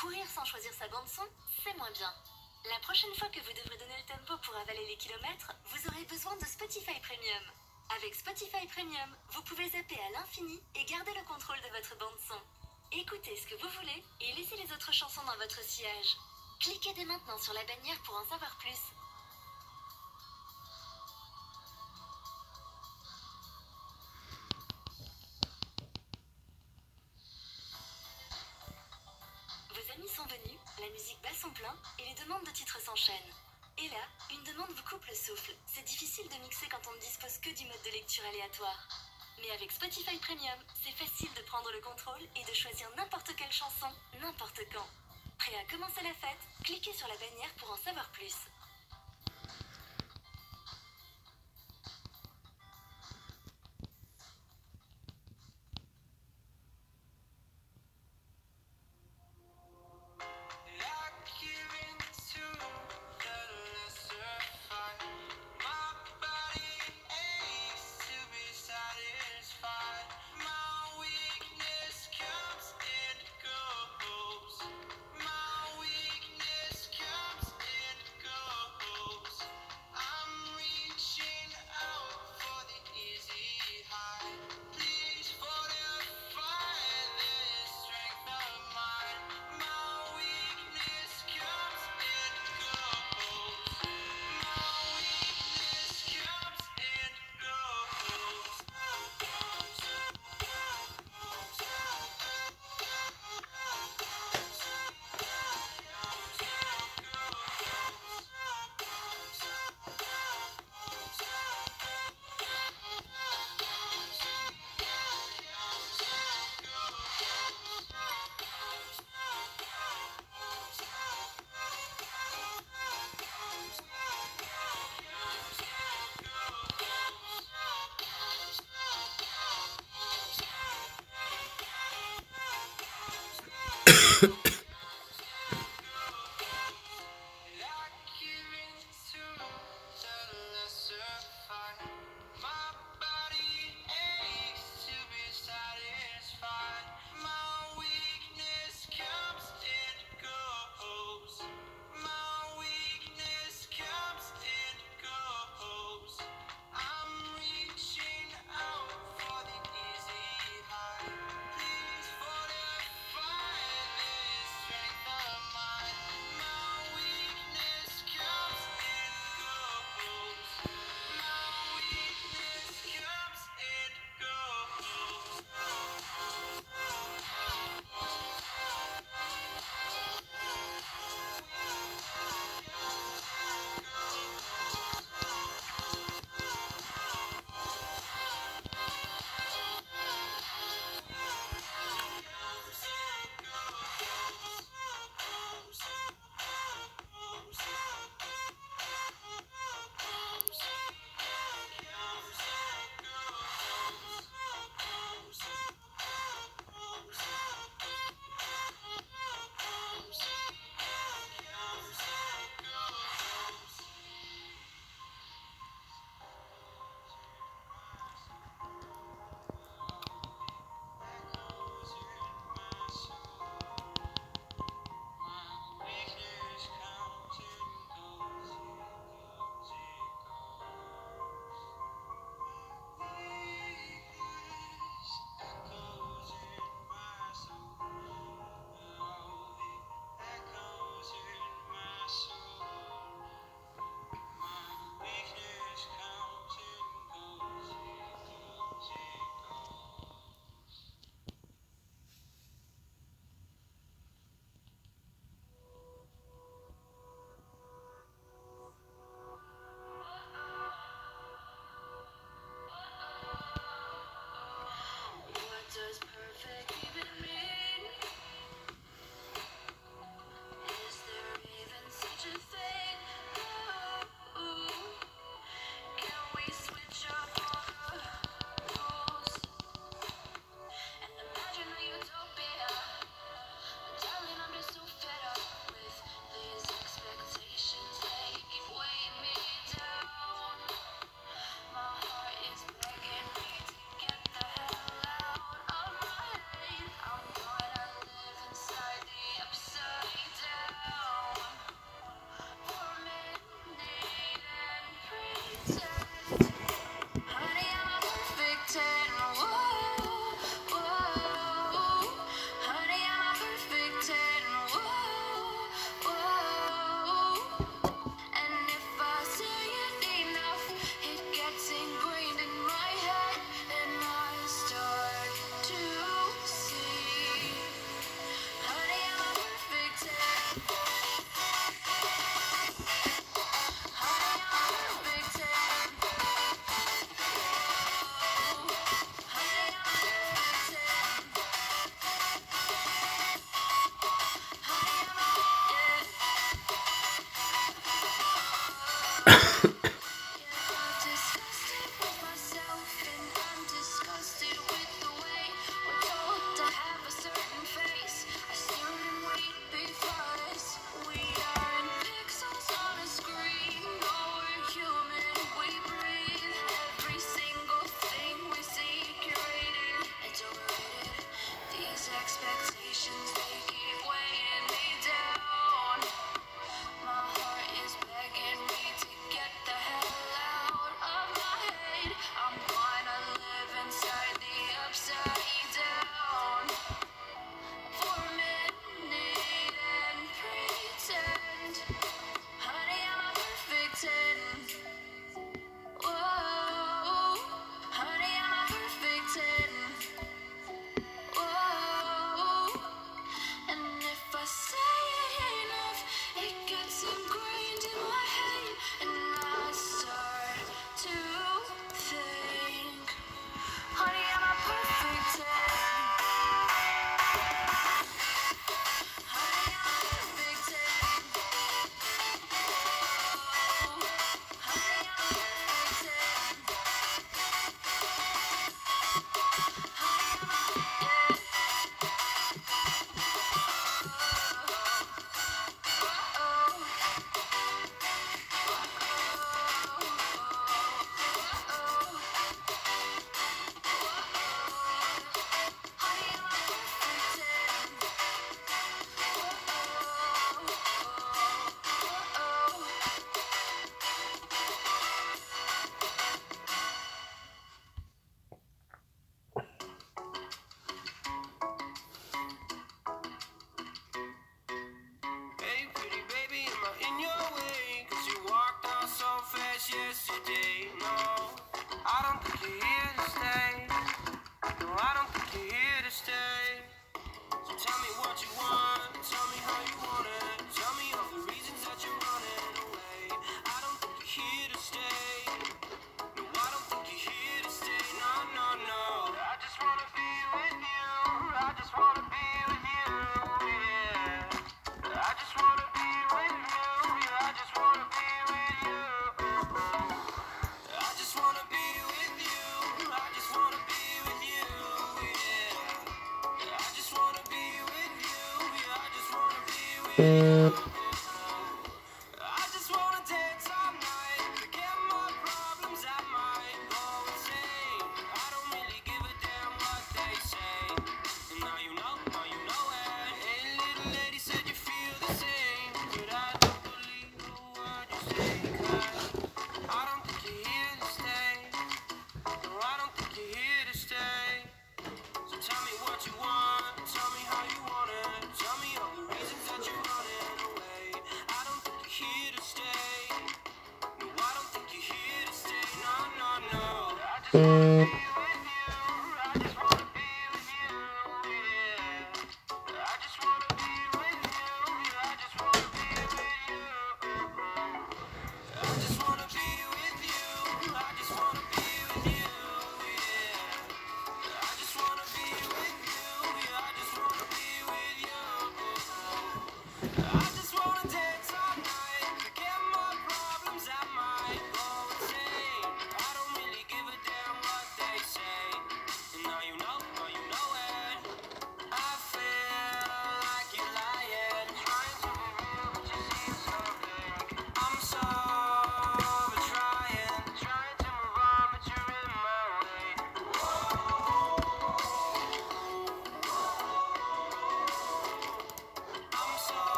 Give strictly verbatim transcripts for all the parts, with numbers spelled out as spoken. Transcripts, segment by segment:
Courir sans choisir sa bande-son, c'est moins bien. La prochaine fois que vous devrez donner le tempo pour avaler les kilomètres, vous aurez besoin de Spotify Premium. Avec Spotify Premium, vous pouvez zapper à l'infini et garder le contrôle de votre bande-son. Écoutez ce que vous voulez et laissez les autres chansons dans votre sillage. Cliquez dès maintenant sur la bannière pour en savoir plus. Vos amis sont venus, la musique bat son plein et les demandes de titres s'enchaînent. Et là, une demande vous coupe le souffle. C'est difficile de mixer quand on ne dispose que du mode de lecture aléatoire. Mais avec Spotify Premium, c'est facile de prendre le contrôle et de choisir n'importe quelle chanson, n'importe quand. Prêt à commencer la fête? Cliquez sur la bannière pour en savoir plus.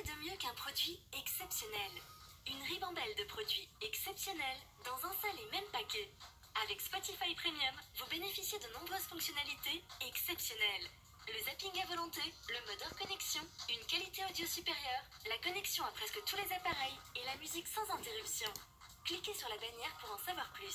de mieux qu'un produit exceptionnel? Une ribambelle de produits exceptionnels dans un seul et même paquet. Avec Spotify Premium, vous bénéficiez de nombreuses fonctionnalités exceptionnelles. Le zapping à volonté, le mode hors connexion, une qualité audio supérieure, la connexion à presque tous les appareils et la musique sans interruption. Cliquez sur la bannière pour en savoir plus.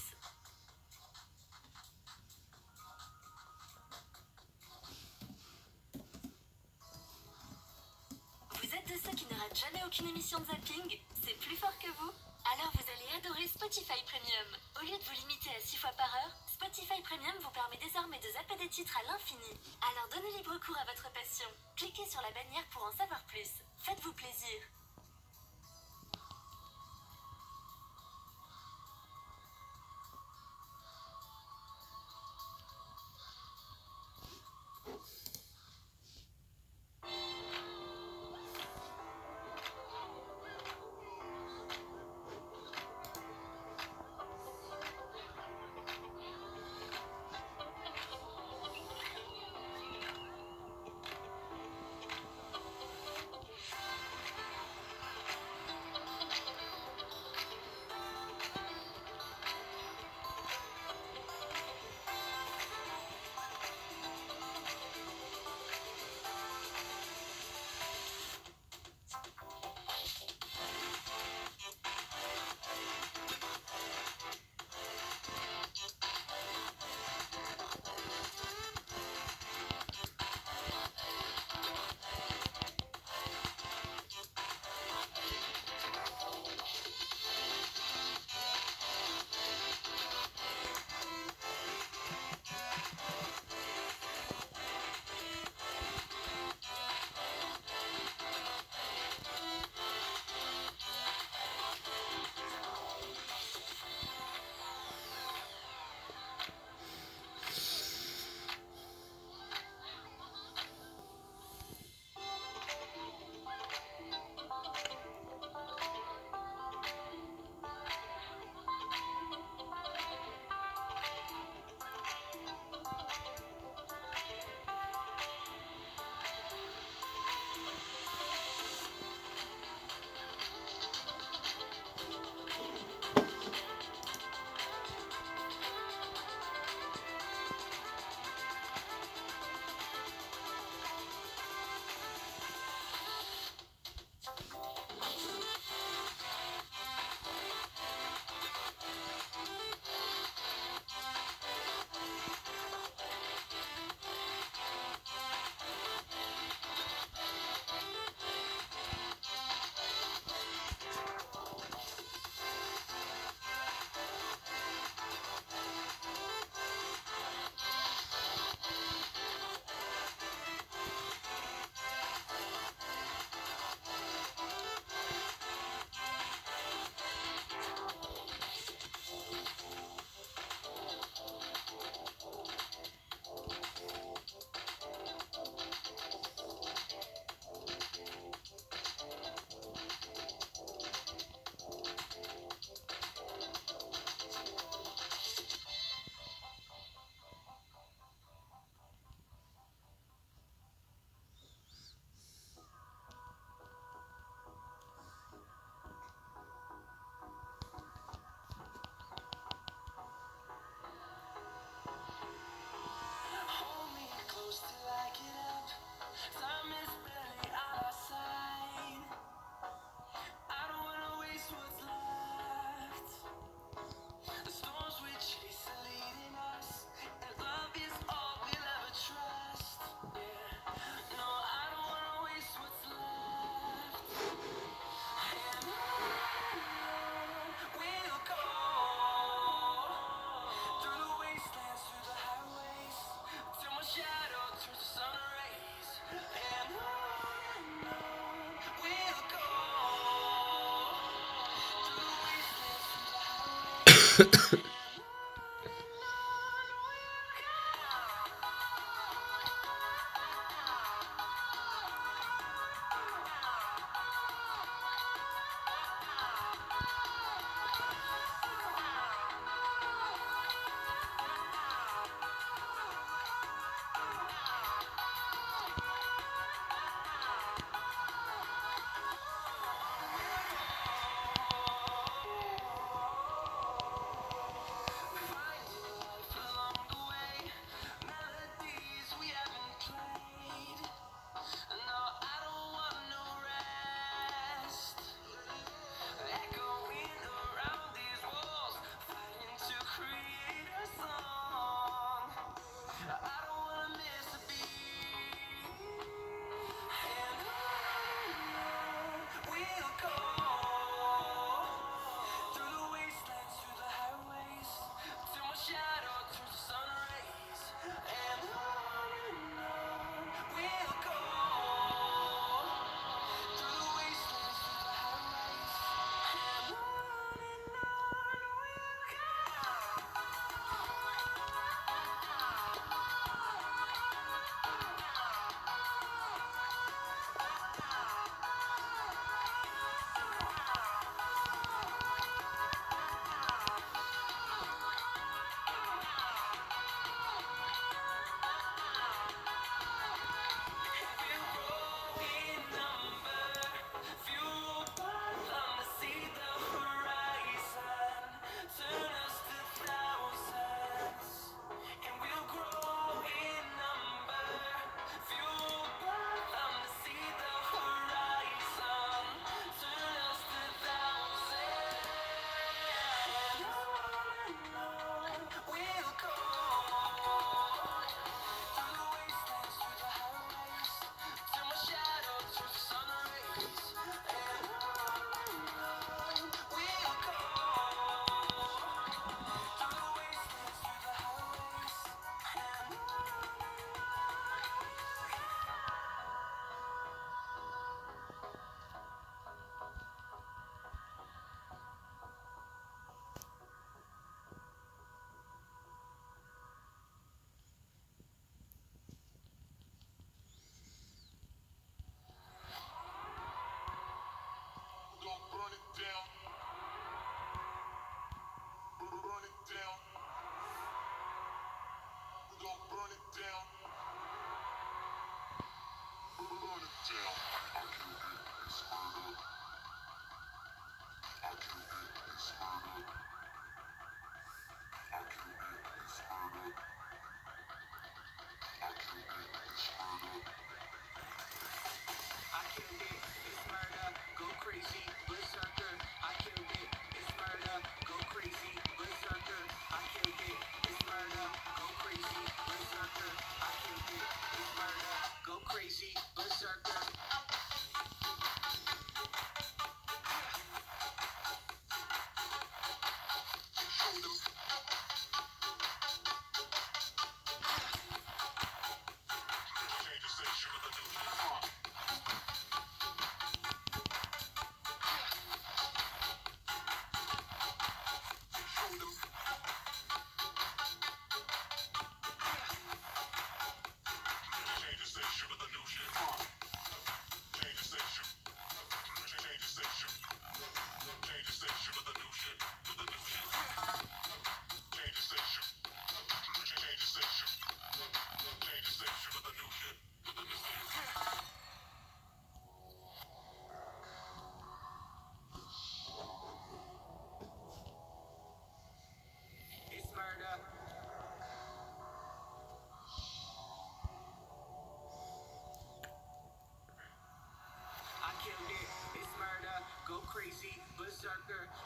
Vous êtes de ceux qui ne ratent jamais aucune émission de zapping? C'est plus fort que vous? Alors vous allez adorer Spotify Premium. Au lieu de vous limiter à six fois par heure, Spotify Premium vous permet désormais de zapper des titres à l'infini. Alors donnez libre cours à votre passion. Cliquez sur la bannière pour en savoir plus. Faites-vous plaisir.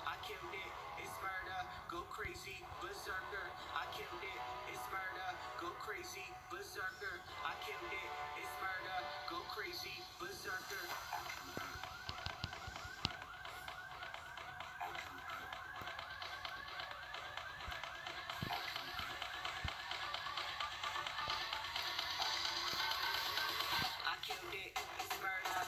I killed it, it's murder, go crazy, berserker. I killed it, it's murder, go crazy, berserker. I killed it, it's murder, go crazy, berserker. I killed it, it's murder.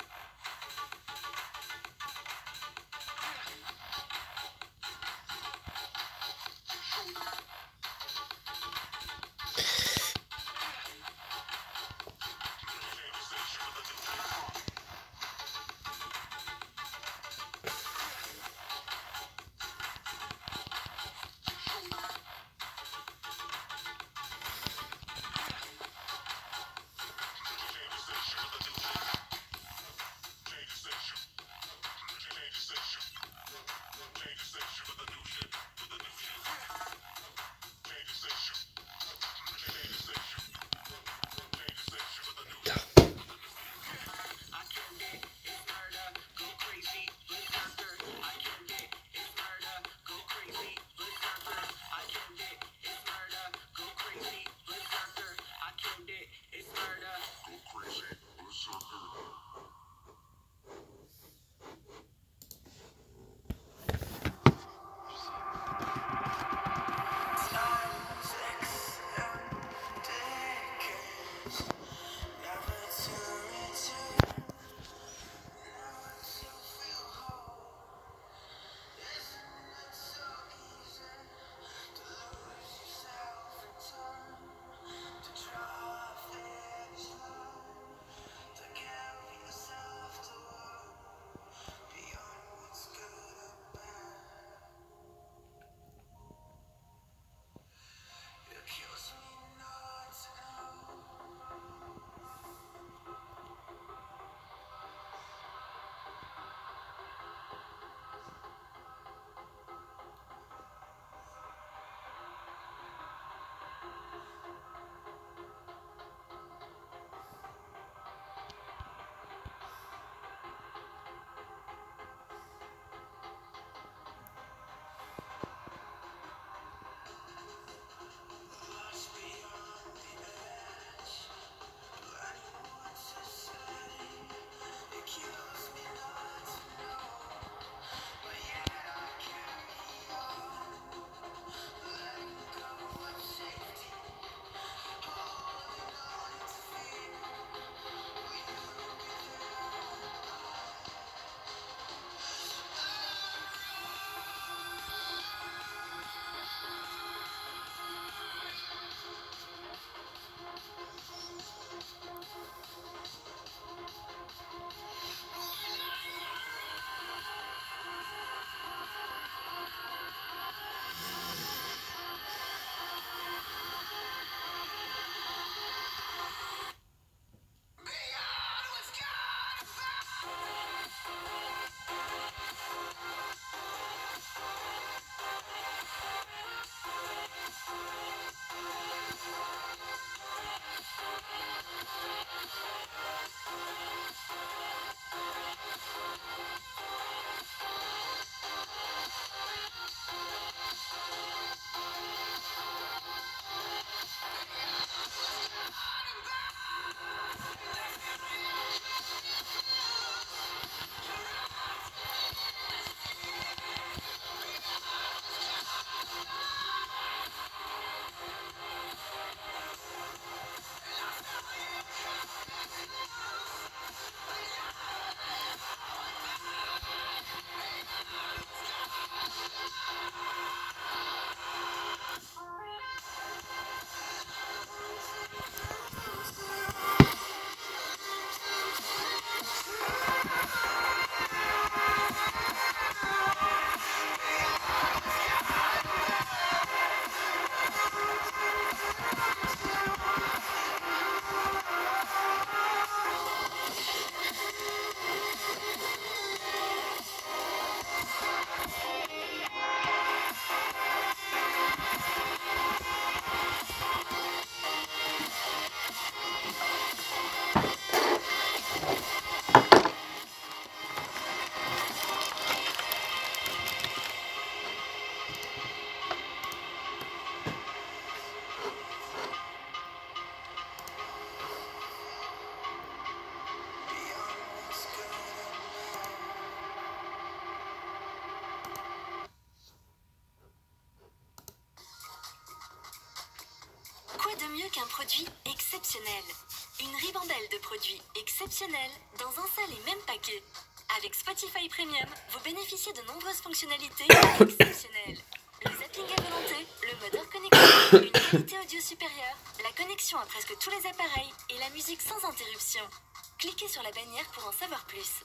avec un produit exceptionnel. Une ribambelle de produits exceptionnels dans un seul et même paquet. Avec Spotify Premium, vous bénéficiez de nombreuses fonctionnalités exceptionnelles. Le zapping à volonté, le mode hors connexion, une qualité audio supérieure, la connexion à presque tous les appareils et la musique sans interruption. Cliquez sur la bannière pour en savoir plus.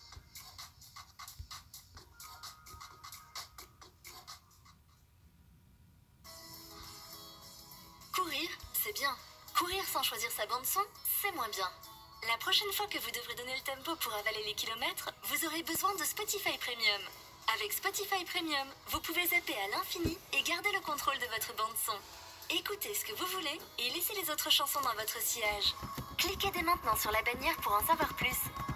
Courir, c'est bien. Courir sans choisir sa bande-son, c'est moins bien. La prochaine fois que vous devrez donner le tempo pour avaler les kilomètres, vous aurez besoin de Spotify Premium. Avec Spotify Premium, vous pouvez zapper à l'infini et garder le contrôle de votre bande-son. Écoutez ce que vous voulez et laissez les autres chansons dans votre sillage. Cliquez dès maintenant sur la bannière pour en savoir plus.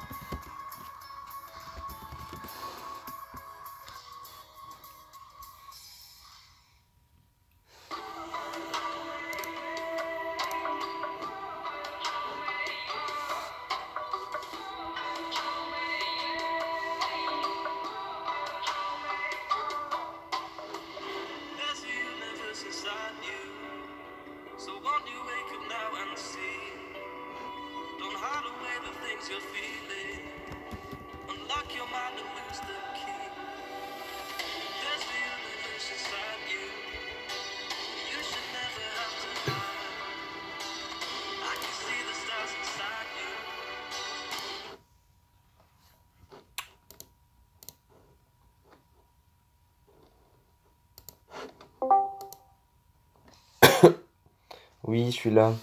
Oui, je suis là.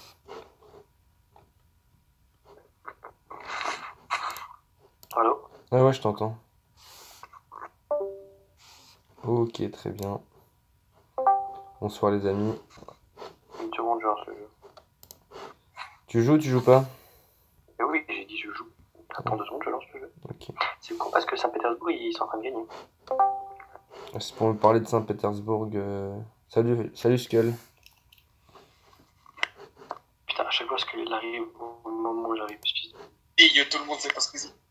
Allô? Ah ouais, je t'entends. Ok, très bien. Bonsoir les amis. Une seconde, je lance le jeu. Tu joues ou tu joues pas? Eh oui, j'ai dit je joue. Attends deux secondes, je lance le jeu. Ok. C'est con parce que Saint-Pétersbourg, ils sont en train de gagner. C'est pour me parler de Saint-Pétersbourg. euh, Salut, salut Skull. Putain, à chaque fois qu'il arrive au moment où j'arrive, excuse. Et yo, tout le monde sait pas ce que c'est.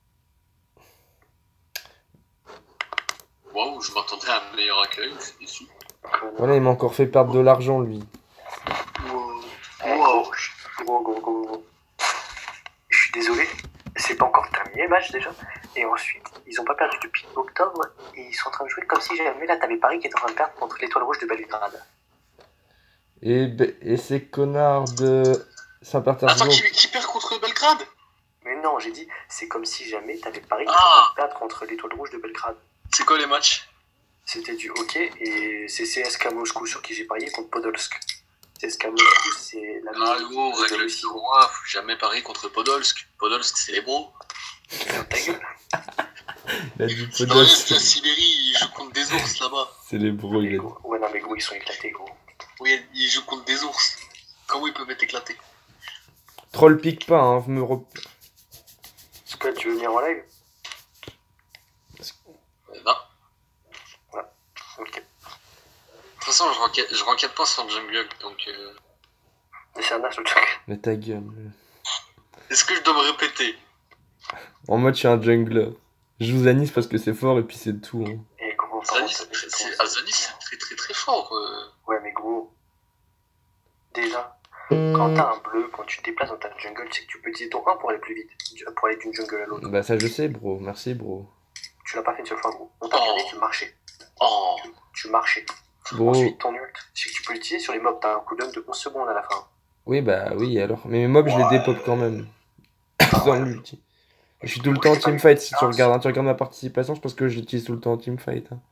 Waouh, je m'attendais à un meilleur accueil, je suis déçu. Voilà, il m'a encore fait perdre de l'argent lui. Wow. Eh, gros, je- gros, gros, gros, gros. Je suis désolé, c'est pas encore terminé le match déjà. Et ensuite, ils ont pas perdu depuis octobre et ils sont en train de jouer comme si jamais là t'avais Paris qui est en train de perdre contre l'Étoile Rouge de Belgrade. Et, be- et ces connards de Attends, Saint-Pétersbourg. qui, qui perd contre Belgrade? Mais non, j'ai dit, c'est comme si jamais t'avais Paris qui est Ah. en train de perdre contre l'Étoile Rouge de Belgrade. C'est quoi les matchs? C'était du hockey et c'est C S K Moscou sur qui j'ai parié contre Podolsk. C S K Moscou, c'est la Ah musique gros, de règle Russie. numéro un, faut jamais parier contre Podolsk. Podolsk, c'est les bros. Ferme ta gueule. Il a dit C'est dans Podolsk. la Sibérie, ils jouent contre des ours là-bas. C'est les bros, il a dit. Gros. Ouais, non, mais gros, ils sont éclatés, gros. Oui, ils jouent contre des ours. Comment ils peuvent être éclatés? Troll pique pas, hein. Me re... Est-ce que tu veux venir en live? Euh, Non. Ok. De toute façon, je renquête, je renquête pas sur Jungle, donc... Euh... Mais c'est un as le truc. Mais ta gueule. Est-ce que je dois me répéter? En mode, je suis un jungler. Je joue Zanis parce que c'est fort et puis c'est tout. Hein. Et gros, par Zanis, contre, c'est- c'est- comment ah, ça- Zanis, c'est très très très fort. euh. Ouais, mais gros. Déjà, quand t'as un bleu, quand tu te déplaces dans ta jungle, c'est que tu peux utiliser ton un pour aller plus vite. Pour aller d'une jungle à l'autre. Bah ça je sais bro, merci bro. Tu l'as pas fait une seule fois, gros. On t'a Oh. regardé, tu marchais. Oh. Tu, tu marchais. Bro, Ensuite, ton ult, c'est que tu peux l'utiliser sur les mobs. T'as un cooldown de onze secondes à la fin. oui bah oui alors. Mais mes mobs je les Ouais. dépop quand même. Ah Dans ouais. l'ulti. Je suis tout le temps en teamfight, si tu regardes, hein, tu regardes ma participation, je pense que j'utilise tout le temps en teamfight. Hein.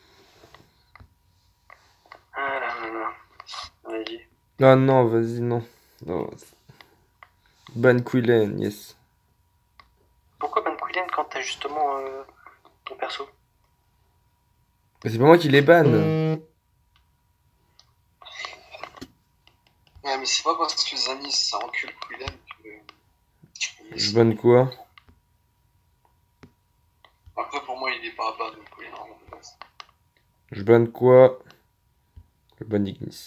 Ah là là là. Vas-y. Ah non, vas-y, non. non. Ban Quillen, yes. Pourquoi ban Quillen quand t'as justement euh, ton perso? Mais c'est pas moi qui les banne. Ouais, mais c'est pas parce que Zanis, ça encule Quillen que tu peux Je banne quoi? Après, pour moi, il est pas à ban, Quillen, vraiment de base. Je banne quoi? Je banne Ignis.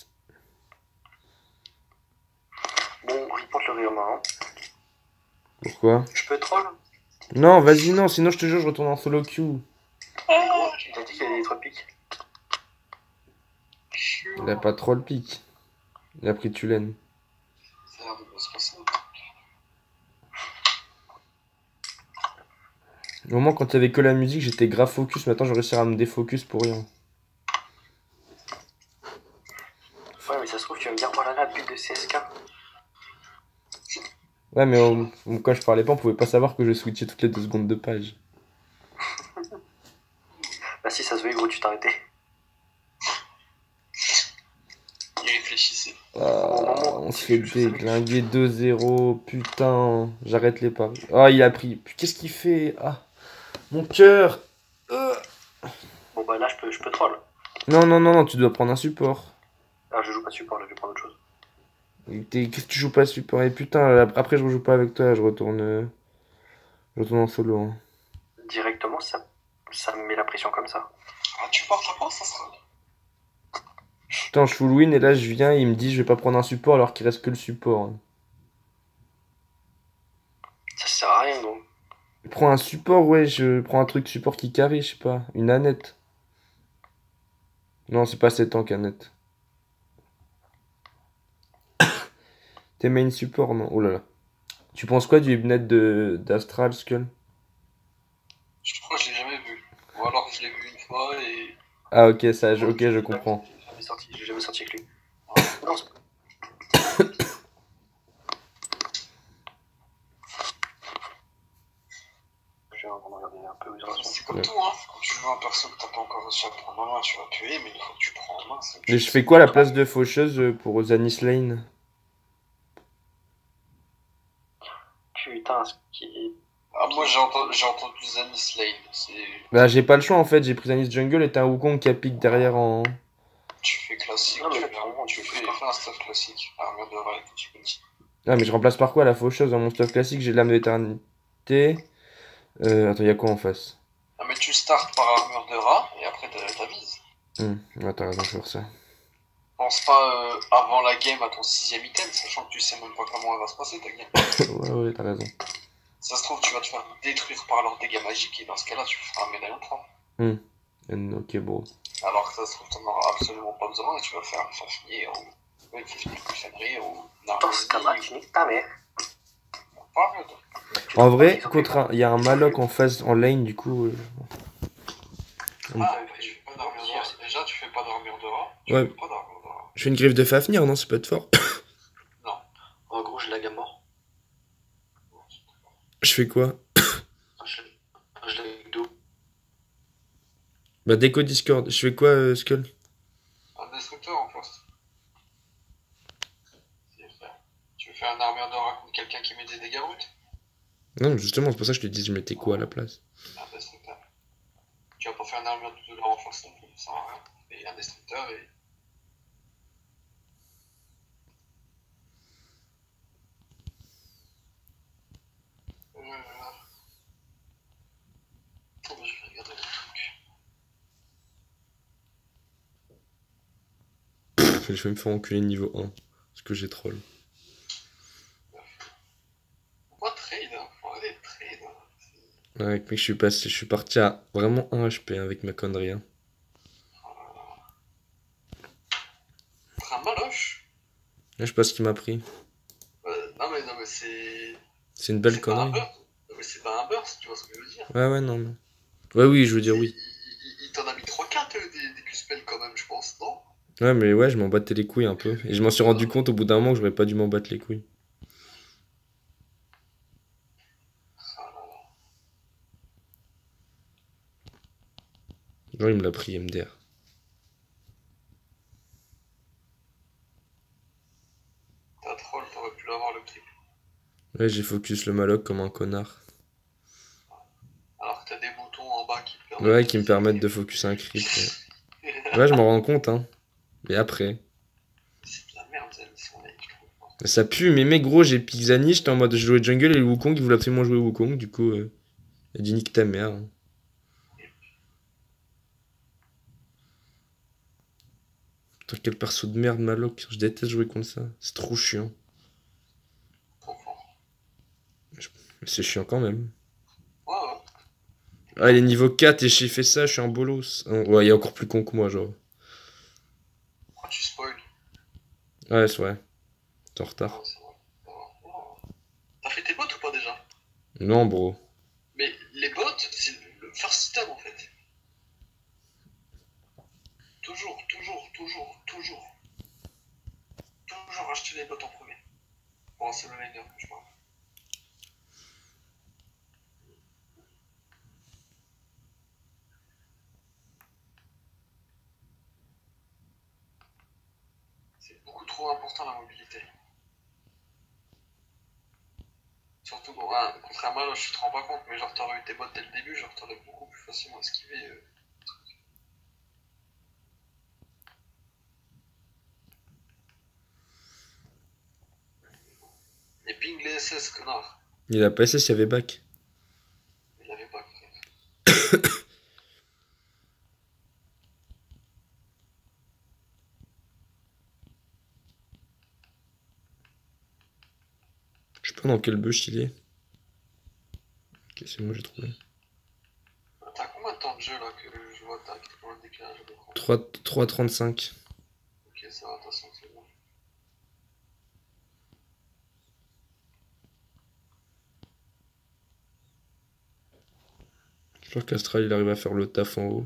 Bon, report le rire hein. Pourquoi? Je peux troll? Non, vas-y, non, sinon je te jure, je retourne en solo queue. Mais gros, tu t'as dit qu'il y avait des trois pics. Il a pas trop le pic. Il a pris Tulen. l'air de bien se passer. Au moment, quand il y avait que la musique, j'étais grave focus. Maintenant, je vais réussir à me défocus pour rien. Ouais, mais ça se trouve, tu vas me dire, oh là là, but de C S K. Ouais, mais on- on- quand je parlais pas, on pouvait pas savoir que je switchais toutes les deux secondes de page. Bah si, ça se voyait, gros, tu t'arrêtais. Il réfléchissait. Ah, on se fait déglinguer deux zéro. Putain, j'arrête les paris. Ah, il a pris. Qu'est-ce qu'il fait? Ah, mon cœur. Euh. Bon, bah là, je peux, je peux troll. Non, non, non, non, tu dois prendre un support. Ah, je joue pas de support, là, je vais prendre autre chose. T'es- Qu'est-ce que tu joues pas support? Et putain, après, je rejoue pas avec toi, je retourne. euh, Je retourne en solo. Hein. Directement, ça, ça me met la pression comme ça. Ah, tu pars là-bas, ça sera. Putain, je full win et là, je viens, il me dit, je vais pas prendre un support alors qu'il reste que le support. Hein. Ça sert à rien, gros. Je prends un support, ouais, je prends un truc support qui carry, je sais pas. Une Annette. Non, c'est pas sept ans qu'Annette. T'es main support, non? Oh là là. Tu penses quoi du Hibnet de d'Astral Skull? Je crois que je l'ai jamais vu. Ou alors je l'ai vu une fois et. Ah, ok, ça, je, ok, je comprends. J'ai jamais sorti, j'ai jamais sorti avec lui. Non, c'est- Je vais vraiment regarder un peu où ils en sont. C'est comme Ouais. tout, hein. Quand tu joues un perso que t'as pas encore réussi à prendre en main, tu vas tuer, mais une fois que tu prends en main, c'est. Mais je fais quoi à la place de faucheuse euh, pour Zanis Lane? Putain, ce qui. Ah, moi j'ai entendu, j'ai entendu Zanis Lane. C'est. Bah, j'ai pas le choix en fait, j'ai pris Zanis Jungle et t'as un Wukong qui a pique derrière en. Tu fais classique, Non, mais tu, là, fais, vraiment, tu tu fais, fais fais un stuff classique. Armure de rail, tu peux dire. Ah, mais je remplace par quoi la faucheuse dans mon stuff classique? J'ai l'âme de l'éternité. Euh, attends, y'a quoi en face? Ah, mais tu startes par armure de rat et après t'as ta vise. Hum, ouais, t'as raison de faire ça. Pense pas euh, avant la game à ton sixième item, sachant que tu sais même pas comment elle va se passer ta game. Ouais, ouais, t'as raison. Ça se trouve, tu vas te faire détruire par leurs dégâts magiques et dans ce cas-là, tu feras un médaillon de trois. Hum. Euh, Ok, bon. Alors que ça se trouve, t'en auras absolument pas besoin et tu vas faire un Fafnir ou une Fafnir plus Fenrir ou Dans ce cas-là, tu niques ta mère. Pas mieux, toi. Tu En trouves pas vrai, qu'ils ont contre fait un... il y a un Maloc en face en lane, du coup. euh, Ah, bah, tu fais pas d'armure de rat. Déjà, tu fais pas d'armure de rat. Tu Ouais. fais pas d'armure de rat. Je fais une griffe de Fafnir, non? C'est pas de fort. Non. En gros, je lag à mort. Je fais quoi? Je, je lag d'où? Bah, déco Discord. Je fais quoi, euh, Skull? Un destructeur en poste. Tu fais un armure de rat contre quelqu'un qui met des dégâts bruts. Non, mais justement, c'est pour ça que je te dis, je mettais quoi à la place? Un destructeur. Tu vas pas faire une armure de la renforce non plus, ça sert à rien. Et un destructeur et. Euh... Oh, bah, je vais regarder le truc. Je vais me faire enculer niveau un. Parce que j'ai troll. Faut pas trade, hein. Faut arrêter de trade. Hein. Ouais, mec, je suis passé, je suis parti à vraiment un H P hein, avec ma connerie. Hein. C'est un maloche. Là, je sais pas ce qu'il m'a pris. Euh, non mais non mais c'est. C'est une belle C'est pas un connerie. burst. Non, mais c'est pas un burst, tu vois ce que je veux dire. Ouais, ouais, non, mais. Ouais, oui, je veux dire oui. Il, il- il t'en a mis trois quatre euh, des, des Q-spells quand même, je pense, non? Ouais, mais ouais, je m'en battais les couilles un peu. Et je m'en suis rendu compte au bout d'un moment que j'aurais pas dû m'en battre les couilles. Ah là là. Genre, il me l'a pris M D R. T'as troll, t'aurais pu l'avoir le triple. Ouais, j'ai focus le Maloc comme un connard. Alors que t'as des boutons en bas qui te permettent. Ouais, qui me permettent de focus un crit. Ouais, ouais je m'en rends compte, hein. Mais après. C'est de la merde, Zen, si on a je trouve. Ça pue, mais mec, gros, j'ai pick Zani, j'étais en mode je jouais jungle et le Wukong, il voulait absolument jouer Wukong, du coup, euh, il a dit nique ta mère. Hein. Putain, quel perso de merde, Maloc, je déteste jouer contre ça, c'est trop chiant. Trop fort. Mais c'est chiant quand même. Ouais, ouais. Ah, il est niveau quatre et j'ai fait ça, je suis un bolos. Ah, ouais, il est encore plus con que moi, genre. Pourquoi tu spoil? Ouais, c'est vrai. T'es en retard. Ouais, c'est vrai. Non, bro. Mais les bots, c'est le first system en fait. Toujours, toujours, toujours, toujours. Toujours acheter les bots en premier. Bon, c'est le liner que je parle. C'est beaucoup trop important la mobilité. Surtout, bon, hein, contrairement à moi, je te rends pas compte, mais genre t'aurais eu tes bots dès le début, genre t'aurais beaucoup plus facilement esquivé. Euh... Et ping les S S, connard. Il a pas essayé s'il y avait back. Il l'avait pas, peut-être. Je sais pas dans quel bush il est. Ok, c'est bon, j'ai trouvé. T'as combien de temps de jeu là que je vois t'as combien de décalage d'écran? trois trente-cinq. Ok, ça va, de toute façon, c'est bon. Je crois qu'Astral il arrive à faire le taf en haut.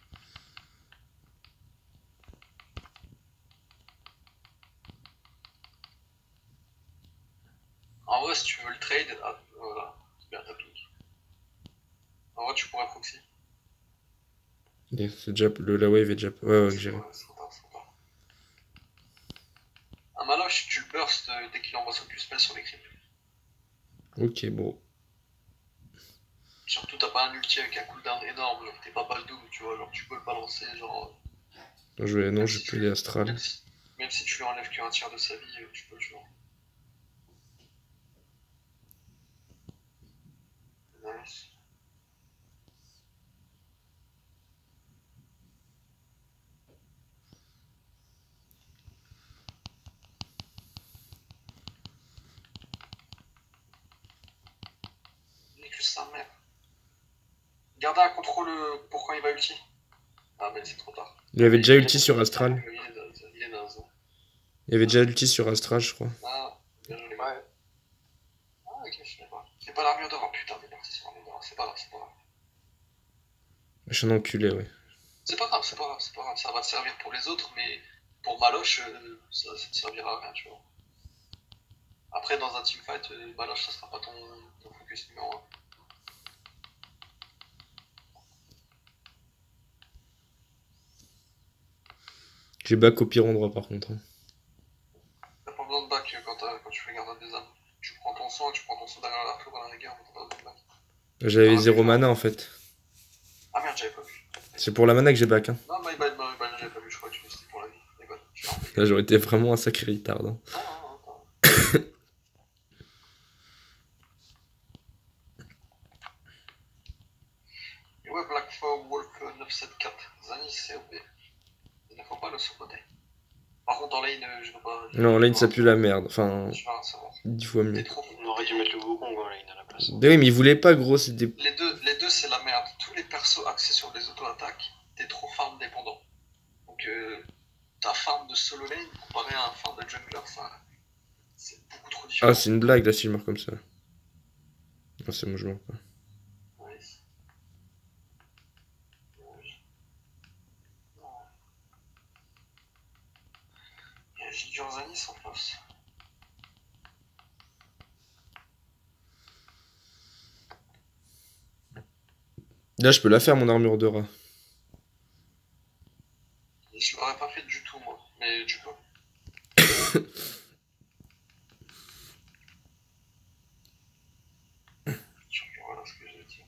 En vrai, si tu veux le trade, ah, voilà, c'est bien ta pique. En vrai, tu pourrais proxy. Et c'est déjà, le, la wave est déjà. Ouais, ouais, j'ai. Ouais, c'est trop tard, c'est trop tard. Un Maloche, tu le burst euh, dès qu'il envoie son Q-spell sur les creeps. Ok, bon. Surtout, t'as pas un ulti avec un cooldown énorme, genre t'es pas Baldoum, tu vois, genre tu peux le balancer, genre. Je vais, non, Même je si peux tu- les Astral. Même si, même si tu lui enlèves qu'un tiers de sa vie, euh, tu peux le jouer. Nice. Nique sa mère. Gardez un contrôle euh, pour quand il va ulti. Ah, mais c'est trop tard. Il avait déjà Il est- ulti sur Astral. Il est naze, il est naze. Il avait déjà ulti sur Astral, je crois. Ah, bien joué. Ouais. Ah, ok, je sais pas. C'est pas l'armure d'or. Putain, t'es parti sur l'armure d'or. C'est pas grave, c'est pas grave. Je suis un enculé, ouais. C'est pas grave, c'est pas grave, c'est pas grave. Ça va te servir pour les autres, mais pour Maloche, euh, ça, ça te servira à rien, tu vois. Après, dans un teamfight, euh, Maloche, ça sera pas ton, ton focus numéro un. J'ai back au pire endroit par contre. hein. T'as pas besoin de back euh, quand, t'as- quand tu fais garde des âmes. Tu prends ton soin, tu prends ton soin derrière la tour à la rigueur, mais t'as pas besoin de back. J'avais Ah, zéro putain. mana en fait. Ah merde, j'avais pas vu. C'est pour la mana que j'ai back. Hein. Non, my bad, my bad, j'avais pas vu, je crois que tu c'était pour la vie. My bad, je suis en Là, j'aurais été vraiment un sacré retard. hein. Non, non, non, attends. Et ouais, Black Four Wolf euh, neuf sept quatre. Zanis, c'est O P. Il ne faut pas le sous-côté. Par contre, en lane, euh, je veux pas. Non, lane ça pue la merde. Enfin, Je vais rien savoir. dix fois T'es mieux. trop. On aurait dû mettre le Wukong en lane à la place. Oui, mais il voulait pas, gros. C'était. Les deux, les deux c'est la merde. Tous les persos axés sur les auto-attaques, t'es trop farm dépendant. Donc, euh, ta farm de solo lane comparé à un farm de jungler, ça, c'est beaucoup trop différent. Ah, c'est une blague là si je meurs comme ça. Non, c'est moi, je meurs pas. Ouais. Il y a Gideon Zanis en face. Là, je peux la faire, mon armure de rat. Je l'aurais pas fait du tout, moi, mais tu peux. Voilà ce que je veux dire.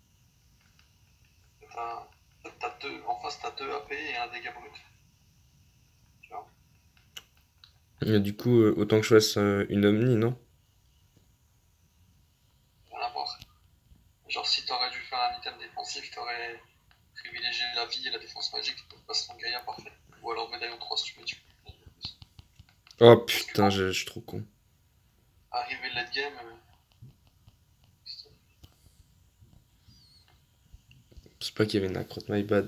T'as, t'as deux, en face, t'as deux A P et un dégât brut. Tu vois. Et du coup, euh, autant que je fasse euh, une Omni, non? Rien à voir. Genre, si t'aurais dû faire un item défensif, t'aurais privilégié la vie et la défense magique, tu peux passer ton Gaïa parfait. Ou alors médaillon trois si tu veux, tu peux. Oh putain, je je suis trop con. Arriver late game. euh, C'est pas qu'il y avait une accrotte, my bad.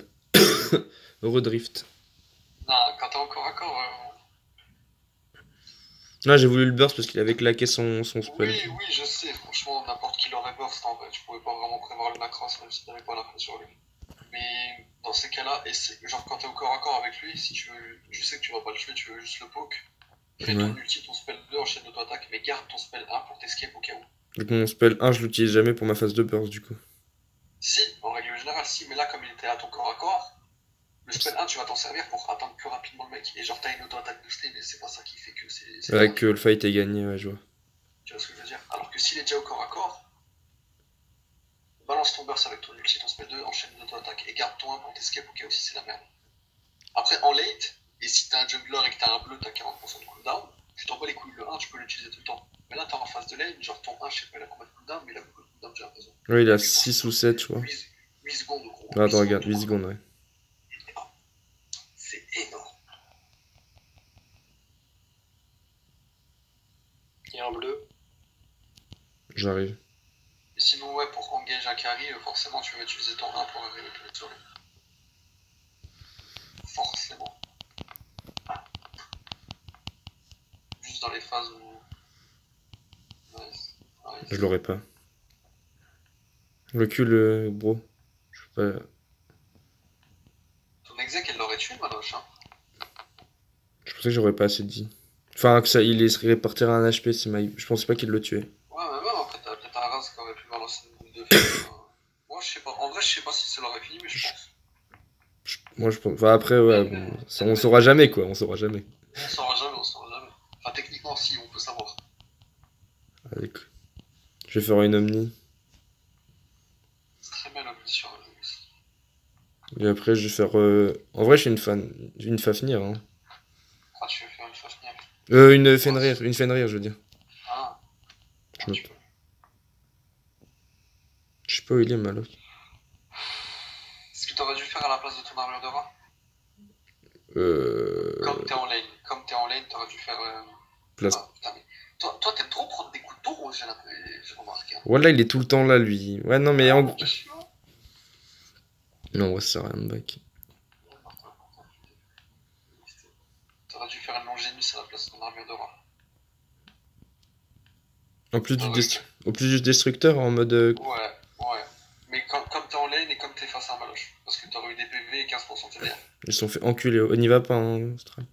Redrift. Non, quand t'es encore à corps, euh, Non, j'ai voulu le burst parce qu'il avait claqué son, son spell. Oui, oui, je sais, franchement, n'importe qui l'aurait burst en vrai. Tu pouvais pas vraiment prévoir le Macross même si t'avais pas l'info sur lui. Mais dans ces cas-là, et c'est- genre quand t'es au corps à corps avec lui, si tu veux, tu sais que tu vas pas le tuer, tu veux juste le poke. Fais ton Ouais. ulti, ton spell deux, enchaîne d'auto-attaque, mais garde ton spell un pour t'escape au cas où. Donc mon spell un, je l'utilise jamais pour ma phase de burst du coup. Si, en règle générale, si, mais là, comme il était à ton corps à corps, le spell un, tu vas t'en servir pour atteindre plus rapidement le mec. Et genre, t'as une auto-attaque boostée, mais c'est pas ça qui fait que c'est. c'est Ouais, pas- que le fight est gagné, ouais, je vois. Tu vois ce que je veux dire? Alors que s'il est déjà au corps à corps, balance ton burst avec ton ulti, ton spell deux, enchaîne d'auto-attaque et garde ton un pour t'escape au cas où si c'est la merde. Après, en late, et si t'as un jungler et que t'as un bleu, t'as quarante pour cent de cooldown, tu t'en bats les couilles. Le un, tu peux l'utiliser tout le temps. Mais là, t'es en phase de lane, genre ton un, je sais pas, il a combien de cooldown, mais il a beaucoup de cooldown, j'ai l'impression. Ouais, il a six ou sept, je crois. huit, huit secondes, gros. Ah, attends, huit regarde, huit gros. secondes, ouais. C'est énorme. Il y a un bleu. J'arrive. Et sinon, ouais, pour engage un carry, euh, forcément, tu vas utiliser ton un pour arriver plus vite sur lui. Forcément. Juste dans les phases où. Nice. Nice. Je l'aurais pas. Recule, euh, bro. Je peux pas. Ton exec, elle l'aurait tué, Maloche, hein. Je pensais que j'aurais pas assez dit. Enfin, que ça, il laisserait répartir un H P, c'est ma... Je pensais pas qu'il le tuait. Ouais, mais même après, t'as peut-être un Raz qui aurait pu balancer une boule de feu. euh. Moi, je sais pas. En vrai, je sais pas si ça l'aurait fini, mais je pense. Je- Moi, je pense. Enfin, après, ouais, bon, ça, on saura jamais, quoi. On saura jamais. On saura jamais, on saura jamais. Enfin, techniquement, si, on peut savoir. Allez, quoi. Je vais faire une Omni. C'est très bien l'objet sur le jeu aussi. Et après, je vais faire. euh, En vrai, je fais une fan. Une Fafnir, hein. Ah, tu veux faire une Fafnir? Euh, une Fenrir. Une Fenrir, je veux dire. Ah, Je me- tu peux. Je sais pas où il est, Maloc. Ce que t'aurais dû faire à la place de ton armure de rat. Euh. Comme t'es en lane, comme t'es en lane, t'aurais dû faire. Euh... Place. Ah, putain, mais. Toi, toi t'aimes trop prendre des coups de taureau, j'ai l'impression- j'ai remarqué. Hein. Voilà, il est tout le temps là, lui. Ouais, non, mais en gros. C'est chiant. Non, ouais, ça sert à rien de back. T'aurais dû faire une longénus à la place de ton armure de rat. En plus, Ah du oui, dest- Au plus du destructeur, en mode. euh, Ouais, ouais. Mais comme, comme t'es en lane et comme t'es face à un maloche. Parce que t'aurais eu des P V et quinze pour cent de T D R. Ils se sont fait enculer. On n'y va pas, hein, Stral.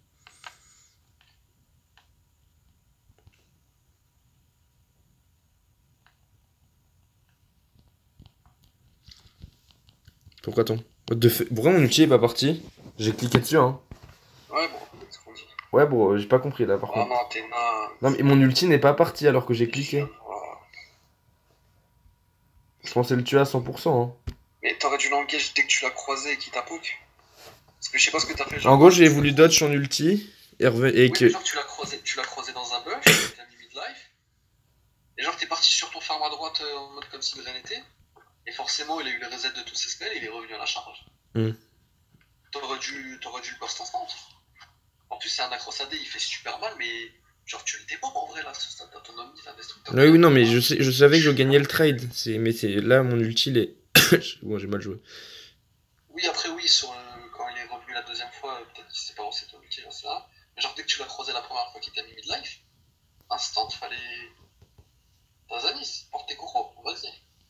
Pourquoi ton What the fuck Pourquoi mon ulti est pas parti? J'ai cliqué dessus, hein. Ouais, bon, c'est ce qu'on dit. Ouais, bro, j'ai pas compris là, par Ah contre. non, t'es nain. Non, mais mon ulti n'est pas parti alors que j'ai cliqué. Voilà. Je pensais le tuer à cent pour cent, hein. Mais t'aurais dû l'engage dès que tu l'as croisé et qu'il t'a poke. Parce que je sais pas ce que t'as fait. Genre, En gros, j'ai voulu dodge son ulti et, reve- et Oui, que. mais genre tu l'as croisé, tu l'as croisé dans un bush, t'as mis midlife, et genre t'es parti sur ton farm à droite euh, en mode comme si de rien n'était, et forcément il a eu le reset de tous ses spells et il est revenu à la charge. Hmm. T'aurais dû, t'aurais dû le burst instant. En plus c'est un Acros A D, il fait super mal, mais genre tu l'étais pas en vrai là, ce stade d'autonomie, c'est un destructeur. Oui, oui, non, mais je, sais, je savais que je gagnais le trade. C'est... Mais c'est là, mon ulti, il est. Bon, j'ai mal joué. Oui, après oui, sur le- quand il est revenu la deuxième fois, euh, peut-être qu'il s'est pas lancé ton ulti, là, c'est là. Mais genre dès que tu l'as croisé la première fois qu'il t'a mis midlife, instant, fallait... T'as Zanis, porte tes coraux, vas-y.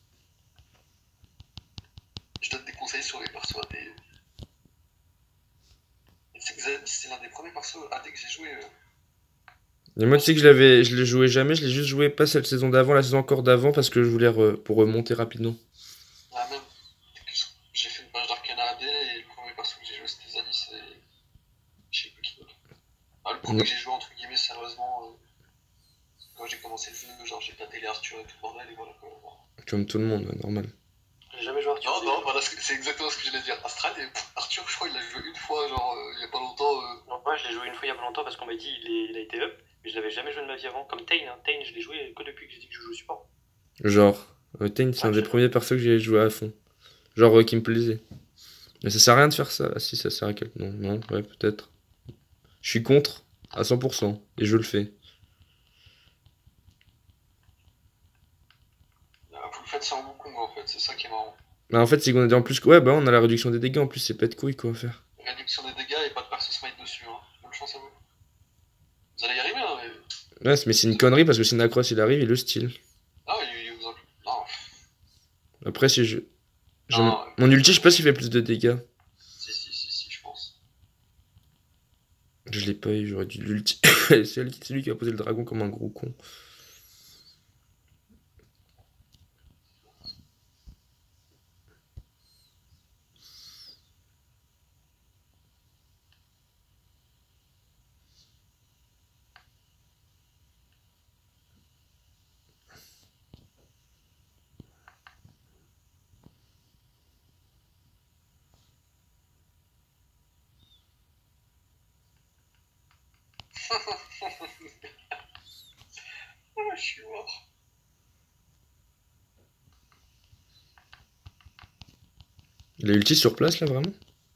Je donne des conseils sur les persos A D. Et c'est que Zanis, c'est l'un des premiers persos A D que j'ai joué. Euh... Et moi, tu sais que je l'avais, je l'ai joué jamais, je l'ai juste joué pas cette saison d'avant, la saison encore d'avant, parce que je voulais re- pour remonter rapidement. Ah, même. J'ai fait une page d'Arcana A D et le premier perso que j'ai joué c'était Zanis et. Je sais plus qui d'autre. Ah, le premier Non. que j'ai joué entre guillemets sérieusement. Euh... Quand j'ai commencé le jeu, genre j'ai tapé les Arthur et tout le bordel et voilà quoi. Comme tout le monde, ouais, normal. J'ai jamais joué Arthur. Non, non, voilà, c'est c'est exactement ce que j'allais dire. Astral et pff, Arthur, je crois, il l'a joué une fois, genre euh, il y a pas longtemps. Euh... Non, moi je l'ai joué une fois il y a pas longtemps parce qu'on m'a dit il, est- il a été up, mais je l'avais jamais joué de ma vie avant. Comme Tain, hein. Tain, je l'ai joué que depuis que j'ai dit que je joue au support. Genre, euh, Tain, c'est Ah, un des je- premiers persos que j'ai joué à fond. Genre, euh, qui me plaisait. Mais ça sert à rien de faire ça. Ah, si, ça sert à quelque. Non, non, ouais, peut-être. Je suis contre, à cent pour cent, et je le fais. euh, Vous le faites sans Wukong en fait, c'est ça qui est marrant. Bah, en fait, c'est qu'on a dit en plus. Ouais, bah, on a la réduction des dégâts en plus, c'est pas de couilles quoi à faire. Réduction des dégâts et pas de perso smite dessus, hein. Bonne chance à vous. Vous allez y arriver, hein, mais... Ouais, mais c'est une connerie parce que si Nacross il arrive, il le style. Ah, il, il vous en... Non. Après, si je. je- Non, Mon ulti, je sais pas s'il fait plus de dégâts. Si, si, si, si, je pense. Je l'ai pas eu, j'aurais dû l'ulti. C'est elle qui- c'est lui qui a posé le dragon comme un gros con. Ah, je suis mort. Il a ulti sur place là, vraiment?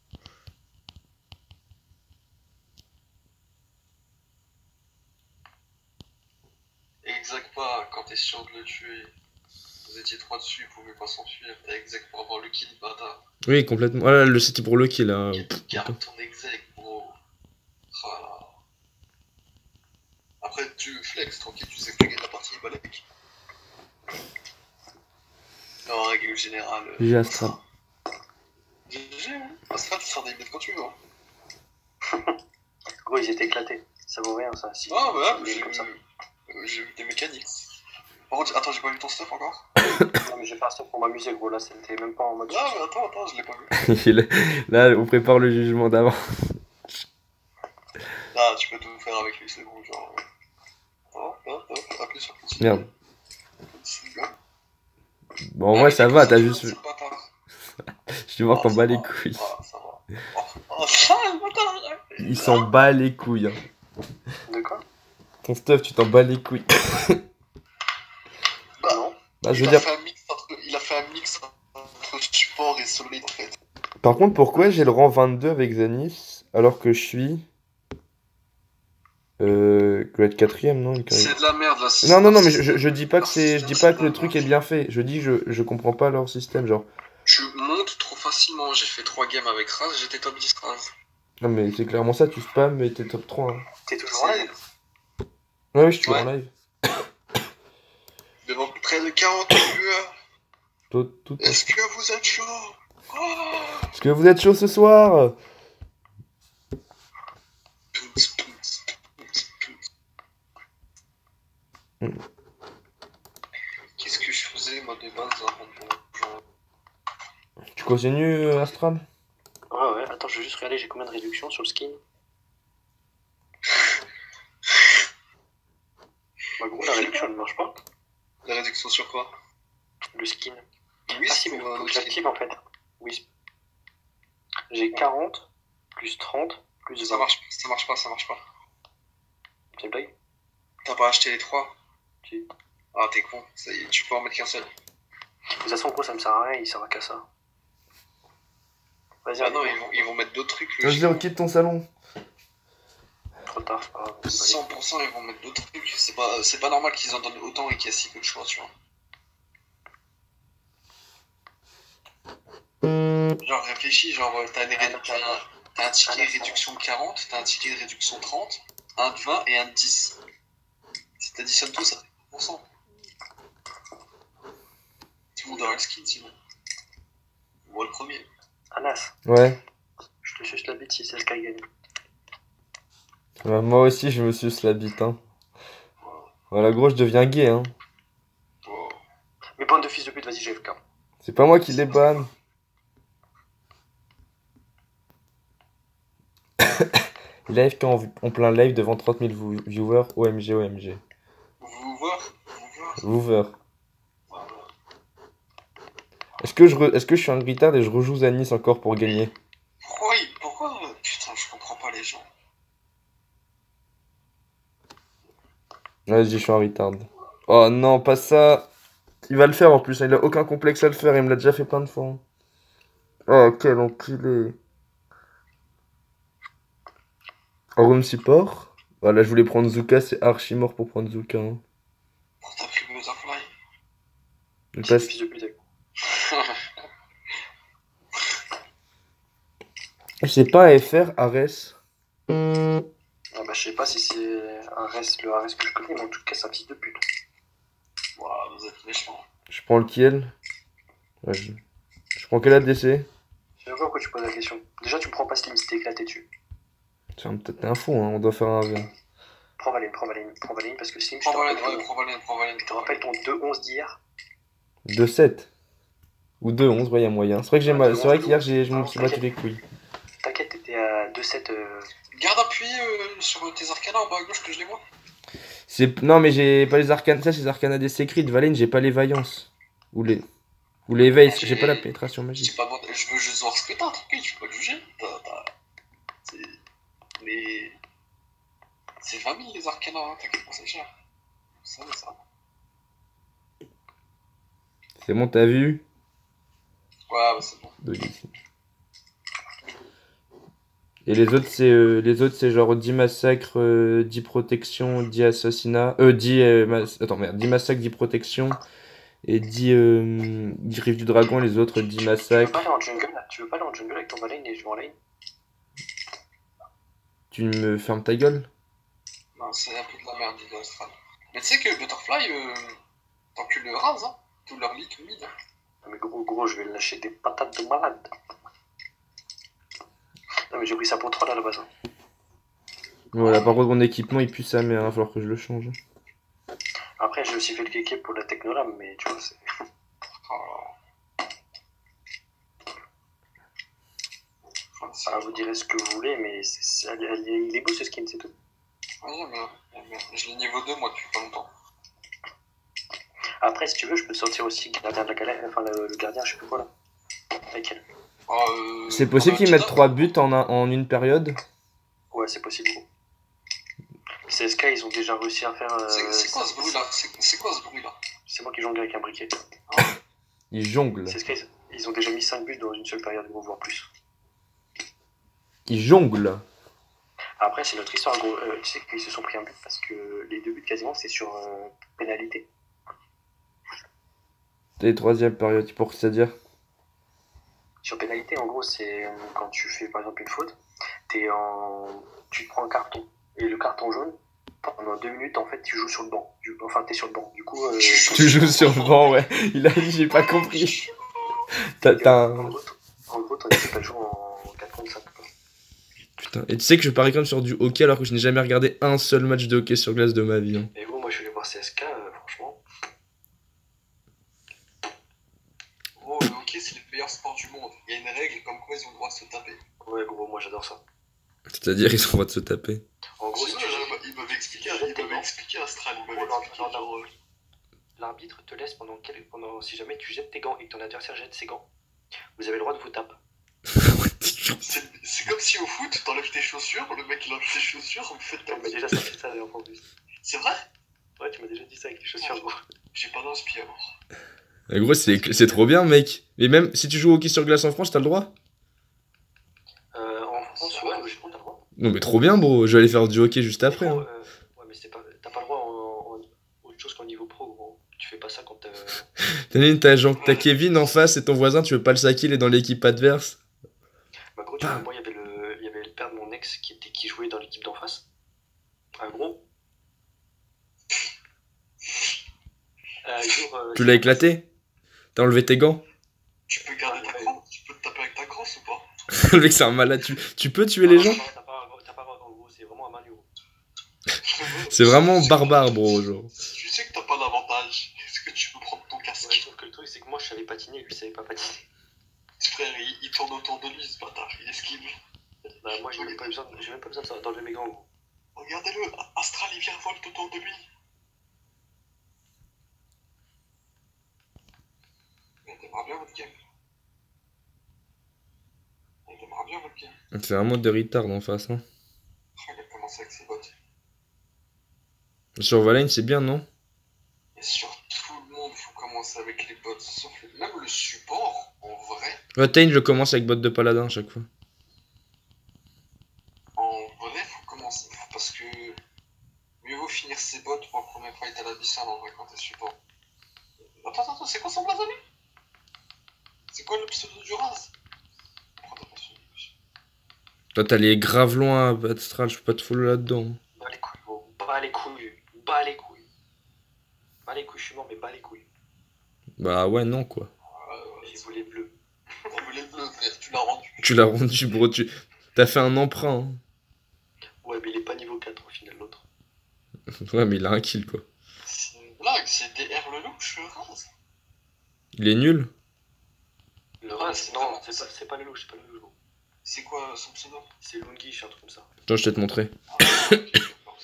Exact pas, quand t'es sûr de le tuer. Vous étiez trois dessus, vous pouvez pas s'enfuir. T'as exact pour avoir le kill, bâtard. Oui, complètement. Ah là, le c'était pour Loki là. Garde ton exec, bro. Ah. Après, tu flex, tranquille, tu sais que tu gagnes la partie, balèque. Non, en règle générale. G G Astra. G G, hein. Astra, tu sors des bêtes quand tu veux. Hein. Gros, ils étaient éclatés. Ça vaut rien, ça. Si, Ah, bah, si, j'ai comme ça. euh, j'ai vu des mécaniques. Par contre, attends, j'ai pas vu ton stuff encore. Non, mais j'ai fait un stuff pour m'amuser, gros. Là, c'était même pas en mode. Non, mais attends, attends, je l'ai pas vu. Il est- Là, on prépare le jugement d'avant. Ah, tu peux tout faire avec lui, c'est bon, genre. Hop, hop, hop, appuie sur continue. Merde. Continue. Bon, en vrai, ça va, t'as juste. C'est pas tard. Je suis mort Ah, t'en ça bats les va. couilles. Ah, ça va. Oh, oh, ça, le bâtard. Il s'en bat les couilles. Hein. De quoi? Ton stuff, tu t'en bats les couilles. Bah, Non. Bah, je il, veux a dire. fait un mix entre, il a fait un mix entre support et solide en fait. Par contre, pourquoi j'ai le rang vingt-deux avec Zanis alors que je suis. Euh. Je dois être quatrième, non? une carrière- C'est de la merde là. Non, non, non, mais je, je, je dis pas que Leur c'est. Je dis système, pas que le c'est truc pas est bien fait. Je dis que je, je comprends pas leur système, genre. Tu montes trop facilement. J'ai fait trois games avec Raz, j'étais top dix Raz. Non, mais c'est clairement ça, tu spams et t'es top trois. Hein. T'es toujours en live? Ouais, oui, je suis Ouais. en live. Devant près de quarante viewers. Tout, tout, tout. Est-ce que vous êtes chaud? Oh. Est-ce que vous êtes chaud ce soir? Pounce, pounce, pounce, pounce. Mm. Qu'est-ce que je faisais moi de base avant de genre... Tu continues, euh, Astral? Ouais, ouais. Attends, je vais juste regarder, j'ai combien de réduction sur le skin? Bah, gros, la réduction, elle ne marche pas. La réduction sur quoi? Le skin. Oui, Ah si, mais pour, faut euh, que j'active en fait. Oui. J'ai quarante, plus trente, plus Ça vingt. marche, ça marche pas, ça marche pas. C'est une blague? T'as pas acheté les trois? Si. Ah, t'es con, ça y est, tu peux en mettre qu'un seul. De toute façon, gros, ça me sert à rien, il sert qu'à ça. Vas-y, Ah non, allez, ils vont, ils vont mettre d'autres trucs. Vas-y, logiquement. on quitte ton salon. trop tard, c'est pas grave. Allez. cent pour cent ils vont mettre d'autres trucs. C'est pas, c'est pas normal qu'ils en donnent autant et qu'il y ait si peu de choix, tu vois. Genre, réfléchis, genre, euh, t'as, des ré- t'as un, t'as un ticket de réduction de quarante, t'as un ticket de réduction de trente, un de vingt et un de dix. Si t'additionnes tout, ça fait dix pour cent. Tout le monde aura le skin sinon. Moi le premier. Anas, Ouais. je te suce la bite si c'est ce qu'a gagné. Ouais, moi aussi, je me suce la bite, hein. Voilà, gros, je deviens gay, hein. Oh. Mais bande de fils de pute, vas-y, G F K. C'est pas moi qui les banne. Live quand en, en plein live devant trente mille view- viewers. O M G, O M G. Vous voir, vous voir. Viewer. Est-ce que, je re- est-ce que je suis un gritard et je rejoue Zanis encore pour gagner? Pourquoi, il- pourquoi Putain, je comprends pas les gens. Vas-y, je suis un retard. Oh non, pas ça. Il va le faire en plus, hein, il a aucun complexe à le faire, il me l'a déjà fait plein de fois. Oh, quel enculé. En room support. Voilà, je voulais prendre Zuka, c'est archi mort pour prendre Zuka. Hein. Pour ta pris Butterfly. Il C'est passe- fils de pute. C'est pas un F R, Ares. Ah bah, je sais pas si c'est un reste, le Ares que je connais, mais en tout cas, c'est un fils de pute. Waouh, vous êtes méchants. Je prends le kiel. Ouais, je... je prends quel A D C? Je sais pas pourquoi tu poses la question. Déjà, tu me prends pas Slim si t'es éclaté dessus. Tiens, peut-être un fou, hein. On doit faire un V. Prends Valine, prends Valine, prends Valine, parce que Slim, je Prends te Valène, rappelle, ouais, ton... prends Valène, prends Valène. je te rappelle ton deux onze d'hier. deux sept. Ou deux onze, ouais, y a moyen. C'est vrai que j'ai Ouais, mal... deux C'est vrai onze, qu'hier, deux j'ai... je me onze. suis battu les couilles. T'inquiète, t'étais à deux sept. Euh... Garde appui euh, sur tes arcanas en bas à gauche que je les vois. C'est... Non, mais j'ai pas les arcanes. Ça, c'est les arcanes A D C crit. Valine, j'ai pas les vaillances. Ou les... Ou les veilles. J'ai pas la pénétration Je magique. dis pas bon, je veux juste voir ce que t'as, tranquille, je peux pas te juger. T'as, t'as... C'est... Mais... C'est vingt mille les arcanas, hein, t'inquiète pas, c'est cher. Ça, mais ça. C'est bon, t'as vu? Ouais, bah c'est bon. De ici. Et les autres, c'est euh, les autres, c'est genre dix massacres, euh, dix protections, dix assassinats. Euh, dix. Euh, mas- Attends, merde. dix massacres, dix protections. Et dix, euh, dix rives du dragon. Les autres, dix Tu veux pas massacres. aller en jungle là? Tu veux pas aller en jungle avec ton Valine et je vais en lane? Tu me fermes ta gueule? Non, c'est un peu de la merde, l'île Austral. Mais tu sais que Butterfly, euh, tant que le rase, hein, tout leur lit, tout mid. Hein. Non, mais gros, gros, je vais lâcher des patates de malade. Non, mais j'ai pris ça pour troll à la base. Hein. Voilà, par contre, mon équipement, il pue sa mère. Il va falloir que je le change. Après, j'ai aussi fait le kéké pour la technolam, mais tu vois, c'est. Oh. Enfin, c'est- Ah, vous direz ce que vous voulez, mais c'est- c'est- elle- elle- il est beau ce skin, c'est tout. Ouais, j'aime bien, j'aime bien. Je l'ai niveau deux, moi, depuis pas longtemps. Après, si tu veux, je peux te sortir aussi le gardien de la galère, enfin le, le gardien, je sais plus quoi là. Avec elle. Ah, euh, C'est possible on a qu'ils un mettent kidnap. trois buts en, un- en une période? Ouais, c'est possible, gros. C S K, ils ont déjà réussi à faire. euh, C'est c'est quoi ce bruit là? C'est c'est quoi ce bruit là? C'est moi qui jongle avec un briquet. Ils jonglent. C S K, ils, ils ont déjà mis cinq buts dans une seule période, gros, voire plus. Ils jonglent. Après, c'est notre histoire, gros. Euh, tu sais qu'ils se sont pris un but parce que les deux buts quasiment, c'est sur euh, pénalité. Et troisième période, pour c'est-à-dire? Sur pénalité, en gros, c'est euh, quand tu fais par exemple une faute, t'es en... tu te prends un carton. Et le carton jaune, pendant deux minutes, en fait, tu joues sur le banc. Du- Enfin, t'es sur le banc. Du coup, euh, Tu joues sur le banc, ouais. Il a dit, j'ai pas compris. T'as t'as en un... gros, t- en gros, ton équipe, elle joue en quatre contre cinq. quoi. Putain. Et tu sais que je parie comme sur du hockey alors que je n'ai jamais regardé un seul match de hockey sur glace de ma vie. Hein. Et gros, moi, je suis allé voir C S K, euh, franchement. Gros, le hockey, c'est le meilleur sport du monde. Il y a une règle comme quoi ils ont le droit de se taper. Ouais, gros, moi, j'adore ça. C'est-à-dire, ils ont le droit de se taper. En gros, si Sinon, tu il m'avait expliqué, il m'avait expliqué Astral, il m'avait Gros, expliqué lors- genre... euh, L'arbitre te laisse pendant, quel... pendant si jamais tu jettes tes gants et que ton adversaire jette ses gants, vous avez le droit de vous taper. C'est c'est comme si au foot, t'enlèves tes chaussures, le mec il enlève ses chaussures, vous faites Tu m'as taper. déjà sorti ça d'ailleurs en plus. C'est vrai? Ouais, tu m'as déjà dit ça avec les chaussures, gros. J'ai pas d'inspi alors. En gros, c'est c'est trop bien, mec. Et même si tu joues au hockey sur glace en France, t'as le droit? Euh, en France, ouais, logiquement, t'as le droit. Non, mais trop bien, bro. Je vais aller faire du hockey juste après. Mais gros, Hein. euh, ouais, mais c'est pas... t'as pas le droit en, en autre chose qu'en niveau pro, gros. Tu fais pas ça quand euh, T'as t'as genre- t'as Kevin en face et ton voisin, tu veux pas le saquer, il est dans l'équipe adverse. Bah gros, tu vois, moi, il y avait le, il y avait le père de mon ex qui, était, qui jouait dans l'équipe d'en face. Un gros. Euh, jour, euh, Tu l'as éclaté? T'as enlevé tes gants? Tu peux garder ta crosse? Tu peux te taper avec ta crosse ou pas? Le mec, c'est un malade. Tu, tu peux tuer les gens? T'as pas, t'as pas, en gros, c'est vraiment un manu, gros. C'est vraiment barbare, bro. Genre. Si tu sais que t'as pas d'avantage, est-ce que tu peux prendre ton Ouais, casque? sauf que le truc, c'est que moi, je savais patiner, lui, il savait pas patiner. Frère, il, il tourne autour de lui ce bâtard, il esquive. Bah, moi, j'ai même pas besoin, j'ai même pas besoin de- d'enlever mes gants, gros. Regardez-le, Astral il vient volte autour de lui. Il démarre bien votre game. Il démarre bien votre game. C'est vraiment de retard en face. Hein. Oh, il a commencé avec ses bottes. Sur Valheim, c'est bien, non? Et sur tout le monde, faut commencer avec les bots. Sauf le... même le support, en vrai, Ouais, Tain, je commence avec bot de paladin à chaque fois. en vrai, faut commencer. Parce que mieux vaut finir ses bots pour le premier fight à l'abyssal en vrai quand t'es support. Attends, attends, attends, c'est quoi son blaze à lui? C'est quoi le pseudo du Raz? Pourquoi t'as pas suivi? Toi, t'as les grave loin à Astral, je peux pas te follow là-dedans. Bas les couilles, gros. Bas les couilles. Bas les couilles. Bas les couilles, je suis mort, mais bas les couilles. Bah ouais, non, quoi. Euh, J'ai volé bleu. T'as voulu le bleu, frère, tu l'as rendu. Tu l'as rendu, bro. Tu... T'as fait un emprunt. Hein. Ouais, mais il est pas niveau quatre au final, l'autre. Ouais, mais il a un kill, quoi. C'est une blague, c'est D R le louche, rase. Il est nul. Le Ouais, reste, c'est non, vraiment- c'est pas, c'est pas le louche, c'est pas le louche, gros. C'est quoi euh, son pseudo? C'est Lungish, un truc comme ça. Attends, je vais te montrer. Ah, ok, d'accord.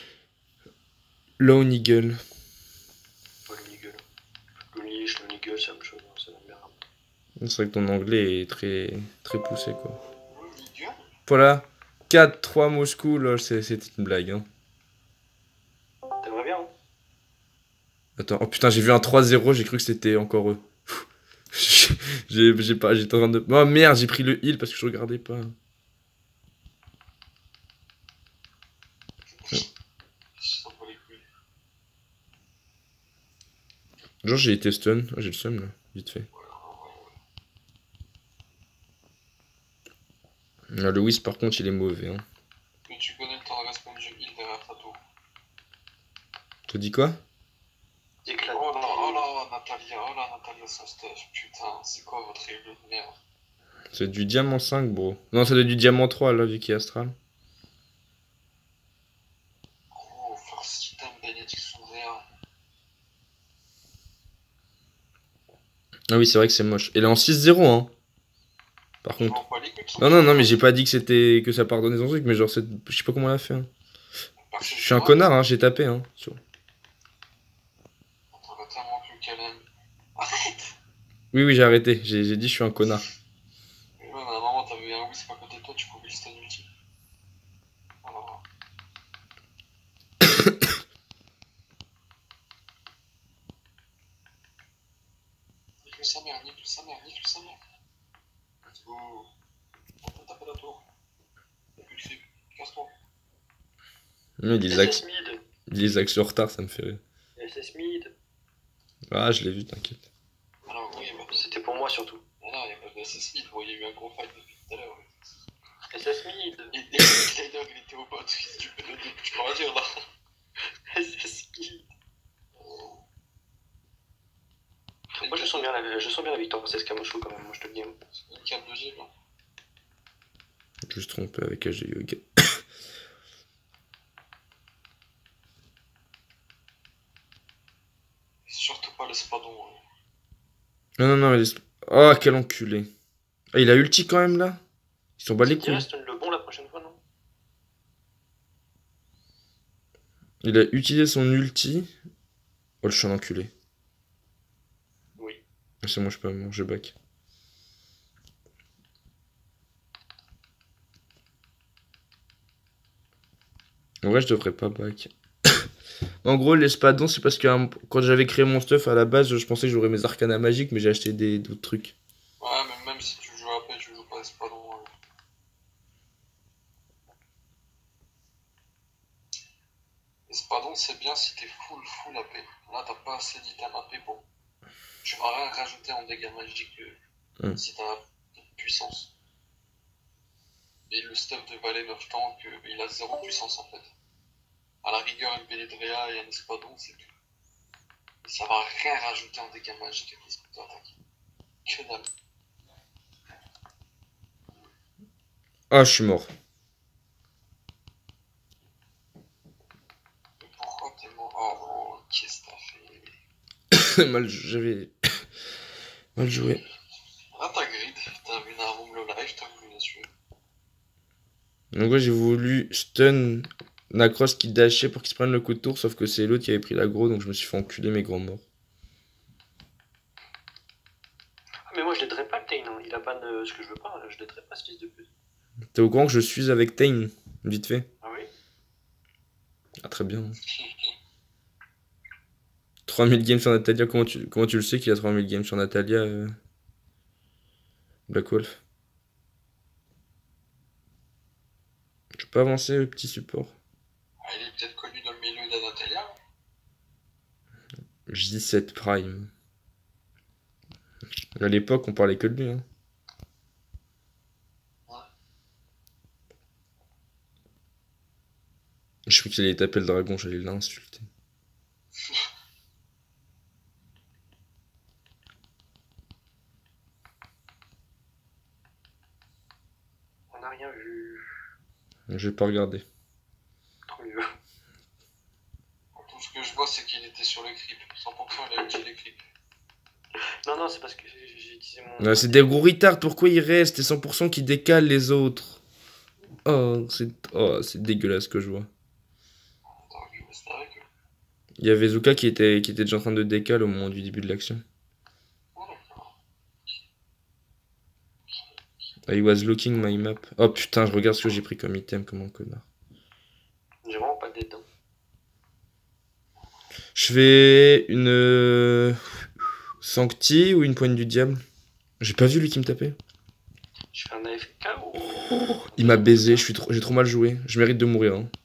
Lone Eagle. Pas le Nigel. Lungish, le Nigel, c'est la même chose, hein, c'est la même merde. C'est vrai que ton anglais est très, très poussé, quoi. Le Nigel. Voilà. quatre trois Moscou, lol, c'est- c'était une blague, hein. T'aimerais bien, hein? Attends, oh putain, j'ai vu un trois zéro, j'ai cru que c'était encore eux. j'ai j'ai pas, j'étais en train de... Oh merde, j'ai pris le heal parce que je regardais pas. Je sens pas les couilles. Genre j'ai été stun, oh, j'ai le seum là, vite fait. Ah, le Whis par contre il est mauvais, hein. Mais tu connais le temps de respawn du heal derrière ta tour. T'as dit quoi? Éclate. Oh là, oh là, Natalia, oh là, Natalia, son stuff. Putain, c'est quoi votre heal de merde? C'est du diamant cinq, bro. Non, c'est du diamant trois là, vu qu'il est astral. Gros, first item, bénédiction réa. Ah oui, c'est vrai que c'est moche. Elle est en six zéro, hein. Par Je contre. m'en bats les couilles de son Non, non, non, truc. mais j'ai pas dit que c'était que ça pardonnait son truc, mais genre, c'est... je sais pas comment elle a fait. Hein. Parce Je que suis un moi, connard, hein, j'ai tapé, hein. sur- On va tellement plus qu'elle aime. Arrête! Oui, oui, j'ai arrêté. J'ai j'ai dit je suis un connard. Mais ouais, mais à un moment, t'avais un Wisp à côté de toi, tu pouvais le stun ulti. Alors. Nique-lui sa mère, nique-lui sa mère, nique-lui sa mère. Oh. On peut taper la tour. Y'a plus de creep. Casse-toi. Oui, les axes, S S mid. les axes en retard, ça me fait rire. S S mid. Ah, je l'ai vu, t'inquiète. Alors, oui, bah, C'était pour moi surtout. ah non, y'a pas de S S mid, il y a eu un gros fight depuis tout à l'heure. Ouais. S S mid. Et et le Glider, il était au bot. Tu peux, tu peux rien dire là. S S mid. Moi je sens bien la, je sens bien la victoire, c'est ce Kamosho quand même, moi je te le dis. hein. C'est une carte de G, là. Juste trompé avec A G Yoga. Surtout pas l'espadon. Hein. Non, non, non, mais... laisse- Oh, quel enculé. Ah, il a ulti quand même, là? Ils sont bas les Il couilles. reste le bon la prochaine fois, non? Il a utilisé son ulti. Oh, je suis un enculé. Oui. Ah, c'est moi, je peux pas manger back. En vrai, je devrais pas back. En gros, l'espadon, c'est parce que hein, quand j'avais créé mon stuff à la base, je pensais que j'aurais mes arcanas magiques, mais j'ai acheté des d'autres trucs. Ouais, mais même si tu joues A P, tu joues pas espadon. Hein. Espadon, c'est bien si t'es full, full A P. Là, t'as pas assez d'items A P pour. Tu vas rien rajouter en dégâts magiques euh, Hmm. si t'as de puissance. Et le stuff de Valet neuf tank, euh, il a zéro puissance en fait. À la rigueur, une Pénétréa et un espadon, c'est tout. Et ça va rien rajouter en dégâts magiques avec l'esprit d'attaque. Que dalle. Ah, je suis mort. Mais pourquoi t'es mort? Oh, oh, qu'est-ce que t'as fait? Mal, j'avais mal joué. Là, t'as grid, t'as vu Narum le live, t'as voulu la suer. Donc ouais, j'ai voulu stun Nacross qui dashait pour qu'il se prenne le coup de tour, sauf que c'est l'autre qui avait pris l'aggro, donc je me suis fait enculer mes grands morts. Ah, mais moi je l'aiderais pas le Tain, hein. Il a ban euh, ce que je veux pas, je l'aiderais pas ce fils de pute. T'es au courant que je suis avec Tain, vite fait? Ah oui? Ah très bien. trois mille games sur Natalia, comment tu, comment tu le sais qu'il a trois mille games sur Natalia, euh... Black Wolf? Je peux pas avancer le petit support. Ah, il est peut-être connu dans le milieu d'Anatelia. J sept Prime. À l'époque, on parlait que de lui. Hein. Je crois qu'il allait taper le dragon, j'allais l'insulter. On n'a rien vu. Je vais pas regarder. Tant mieux. Tout ce que je vois, c'est qu'il était sur les creeps. cent pour cent il a utilisé les creeps. Non, non, c'est parce que j'ai j'ai utilisé mon. Ouais, c'est des gros retards, pourquoi ils restent? Et cent pour cent qui décalent les autres. Oh, c'est oh, c'est dégueulasse ce que je vois. T'aurais pu rester avec eux. Il y avait Zuka qui était, qui était déjà en train de décaler au moment du début de l'action. Oh, d'accord. I was looking my map. Oh putain, je regarde ce que j'ai pris comme item, comme un connard. J'ai vraiment pas d'aide. Hein. Je fais une. euh, Sancti ou une poigne du diable? J'ai pas vu lui qui me tapait. Je fais un A F K ou. Il m'a baisé, je suis trop- j'ai trop mal joué. Je mérite de mourir. Hein.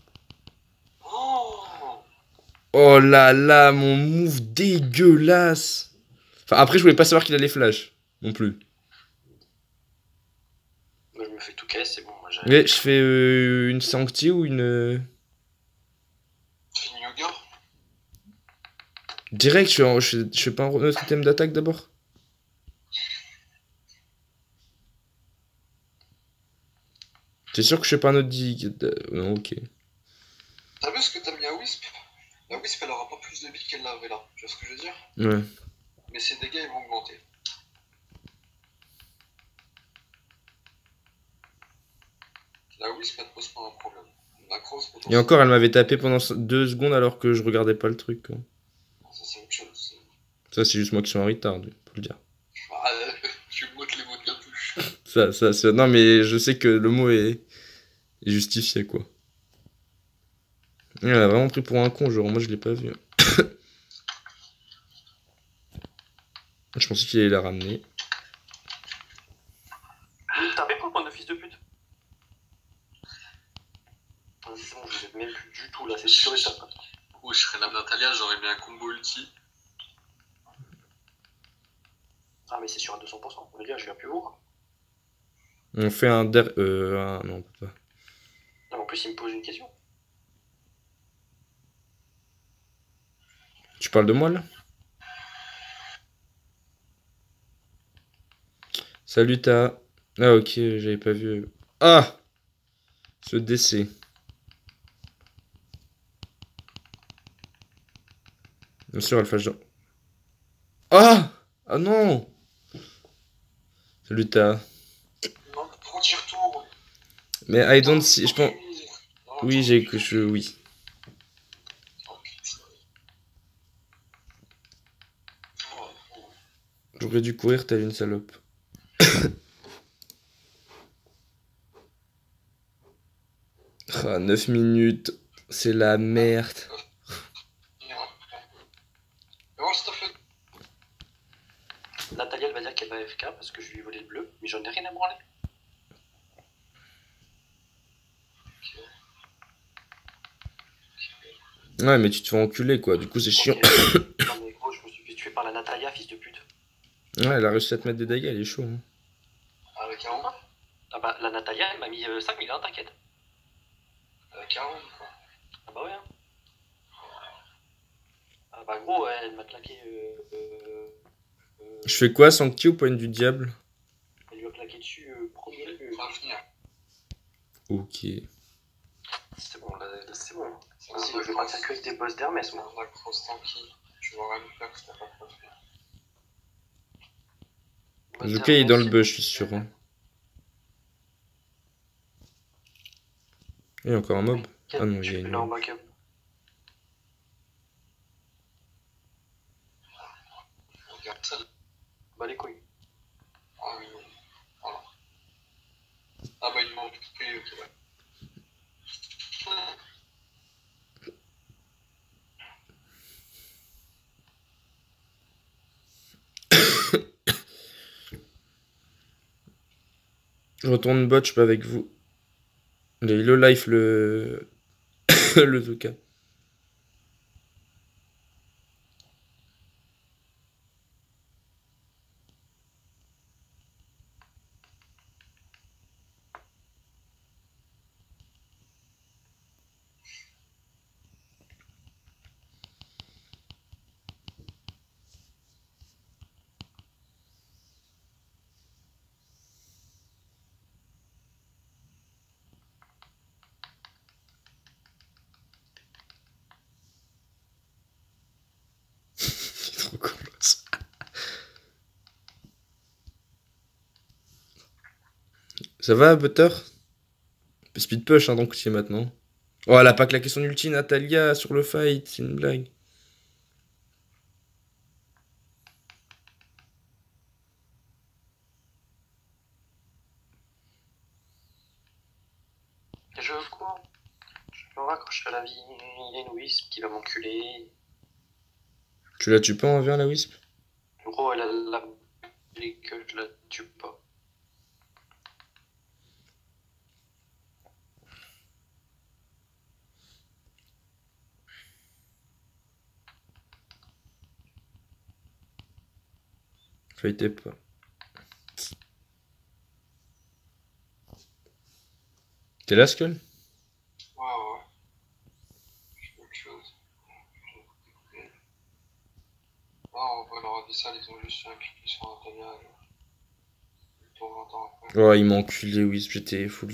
Oh Oh là là, mon move dégueulasse. Enfin, après, je voulais pas savoir qu'il allait flash. Non plus. Moi, je me fais tout caisse, c'est bon. Moi, j'ai. Mais je fais euh, une Sancti ou une. euh, Fini yoga. Direct, je fais, en- je fais, je fais pas un autre item d'attaque d'abord. T'es sûr que je fais pas un autre dig? Non, ok. T'as vu ce que t'as mis à Wisp? La Wisp, elle aura pas plus de billes qu'elle l'avait là. Tu vois ce que je veux dire? Ouais. Mais ses dégâts, ils vont augmenter. La Wisp, elle te pose pas un problème. La crosse, Et potentiellement. encore, elle m'avait tapé pendant deux secondes alors que je regardais pas le truc. Quoi. Ça, c'est autre chose. Ça, c'est juste moi qui suis en retard, faut le dire. Ah, euh, tu moutes les mots de capuche. Ça, ça, ça- Non, mais je sais que le mot est, est justifié, quoi. Il a vraiment pris pour un con, genre, moi je l'ai pas vu. Je pensais qu'il allait la ramener. T'as fait quoi, de fils de pute? Ah, c'est bon, je vous aide même plus du tout là, c'est sûr et certain. Ou je serais la Natalia, j'aurais mis un combo ulti. Ah, mais c'est sûr à deux cents pour cent. Les gars, je viens plus vous. On fait un der... Euh... Ah, non, on peut pas. Non, en plus, il me pose une question. Tu parles de moi, là? Salut, ta... Ah, ok, j'avais pas vu. Ah! Ce décès. Bien sûr, Alpha Jean. Ah! Ah non! Salut, ta... Non, pourquoi tu y retournes? Mais I don't see... Je pense... Oui, j'ai que je... Oui. J'aurais dû courir, t'as une salope. Ah, neuf minutes. C'est la merde. Oh, s'il te plaît. Natalia, elle va dire qu'elle va A F K parce que je lui ai volé le bleu, mais j'en ai rien à branler. Ouais, mais tu te fais enculer, quoi. Du coup, c'est chiant. Ok. Non, mais gros, je me suis fait tuer par la Natalia, fils de pute. Ouais, elle a réussi à te mettre des dégâts, elle est chaud. Hein. Avec un rond. Ah bah, la Natalia, elle m'a mis euh, cinq mille, hein, t'inquiète. Avec un rond, quoi. Ah bah ouais, hein. Ah bah gros, ouais, elle m'a claqué... Euh, euh, euh, Je fais quoi, Sancti ou poigne du diable? Elle lui a claqué dessus, euh, premier... euh, Faut venir. Ok. C'est bon, là, là, c'est bon. C'est Vas-y, un je vais partir que avec des boss d'Hermès, moi. La crosse tanky. Tu vois rien faire que t'as pas de faire. Boss Luca, il est dans le d'Hermès, bush, je suis sûr. Hein. Il y a encore un mob? Ah non, il y a je une suis là en mob. backup. Regarde ça. Bah les couilles. Ah oui, non. Voilà. Ah bah il manque tout payé, ok, ouais. Je retourne bot, je suis pas avec vous. Il est low life le. le Zuka. Ça va, Butter? Speed push, hein, donc c'est maintenant. Oh, elle a pas claqué son ulti, Natalia, sur le fight, c'est une blague. Je cours. Je me raccroche à la vie. Il y a une wisp qui va m'enculer. Tu la tues pas en vient, la Wisp? Gros, elle a la et que je la tue pas. Fightez pas. T'es là, Skull? Ouais, ouais. Je fais autre chose. Ah, on va leur dire ça, ils ont juste fait un clic sur Natalia. Le tour vingt ans après. Oh, il m'a enculé, Wisp, j'étais full.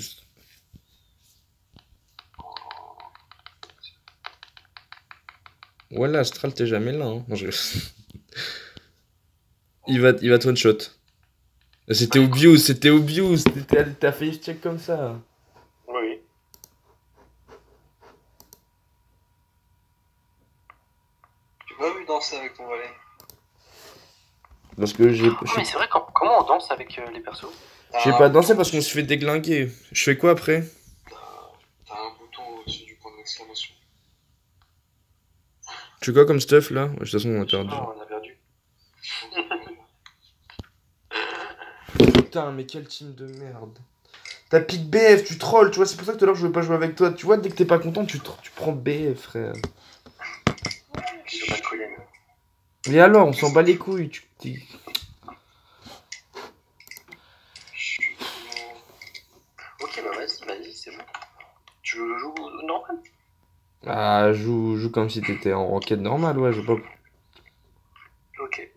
Voilà, Astral, t'es jamais là, hein. Non, je... il va, il va te one shot. C'était obvious, c'était obvious. T'as t'as fait check comme ça. Oui. Tu m'as vu danser avec ton valet? Parce que j'ai. Oh, mais c'est vrai, com- comment on danse avec euh, les persos? J'ai pas dansé parce qu'on se fait déglinguer. Je fais quoi après? T'as un bouton au-dessus du point d'exclamation. Tu fais quoi comme stuff là? De toute façon, on a perdu. Non, on a perdu. Putain, mais quel team de merde. T'as pick B F, tu trolls, tu vois, c'est pour ça que tout à l'heure je veux pas jouer avec toi. Tu vois, dès que t'es pas content, tu, tr- tu prends B F, frère. Je vais pas te coller, mais. Et alors, on s'en bat les couilles. Tu... tu- Ok, bah vas-y, vas-y, c'est bon. Tu veux le jouer normal? Ah, joue, joue comme si t'étais en enquête normale, ouais, je veux pas. Ok.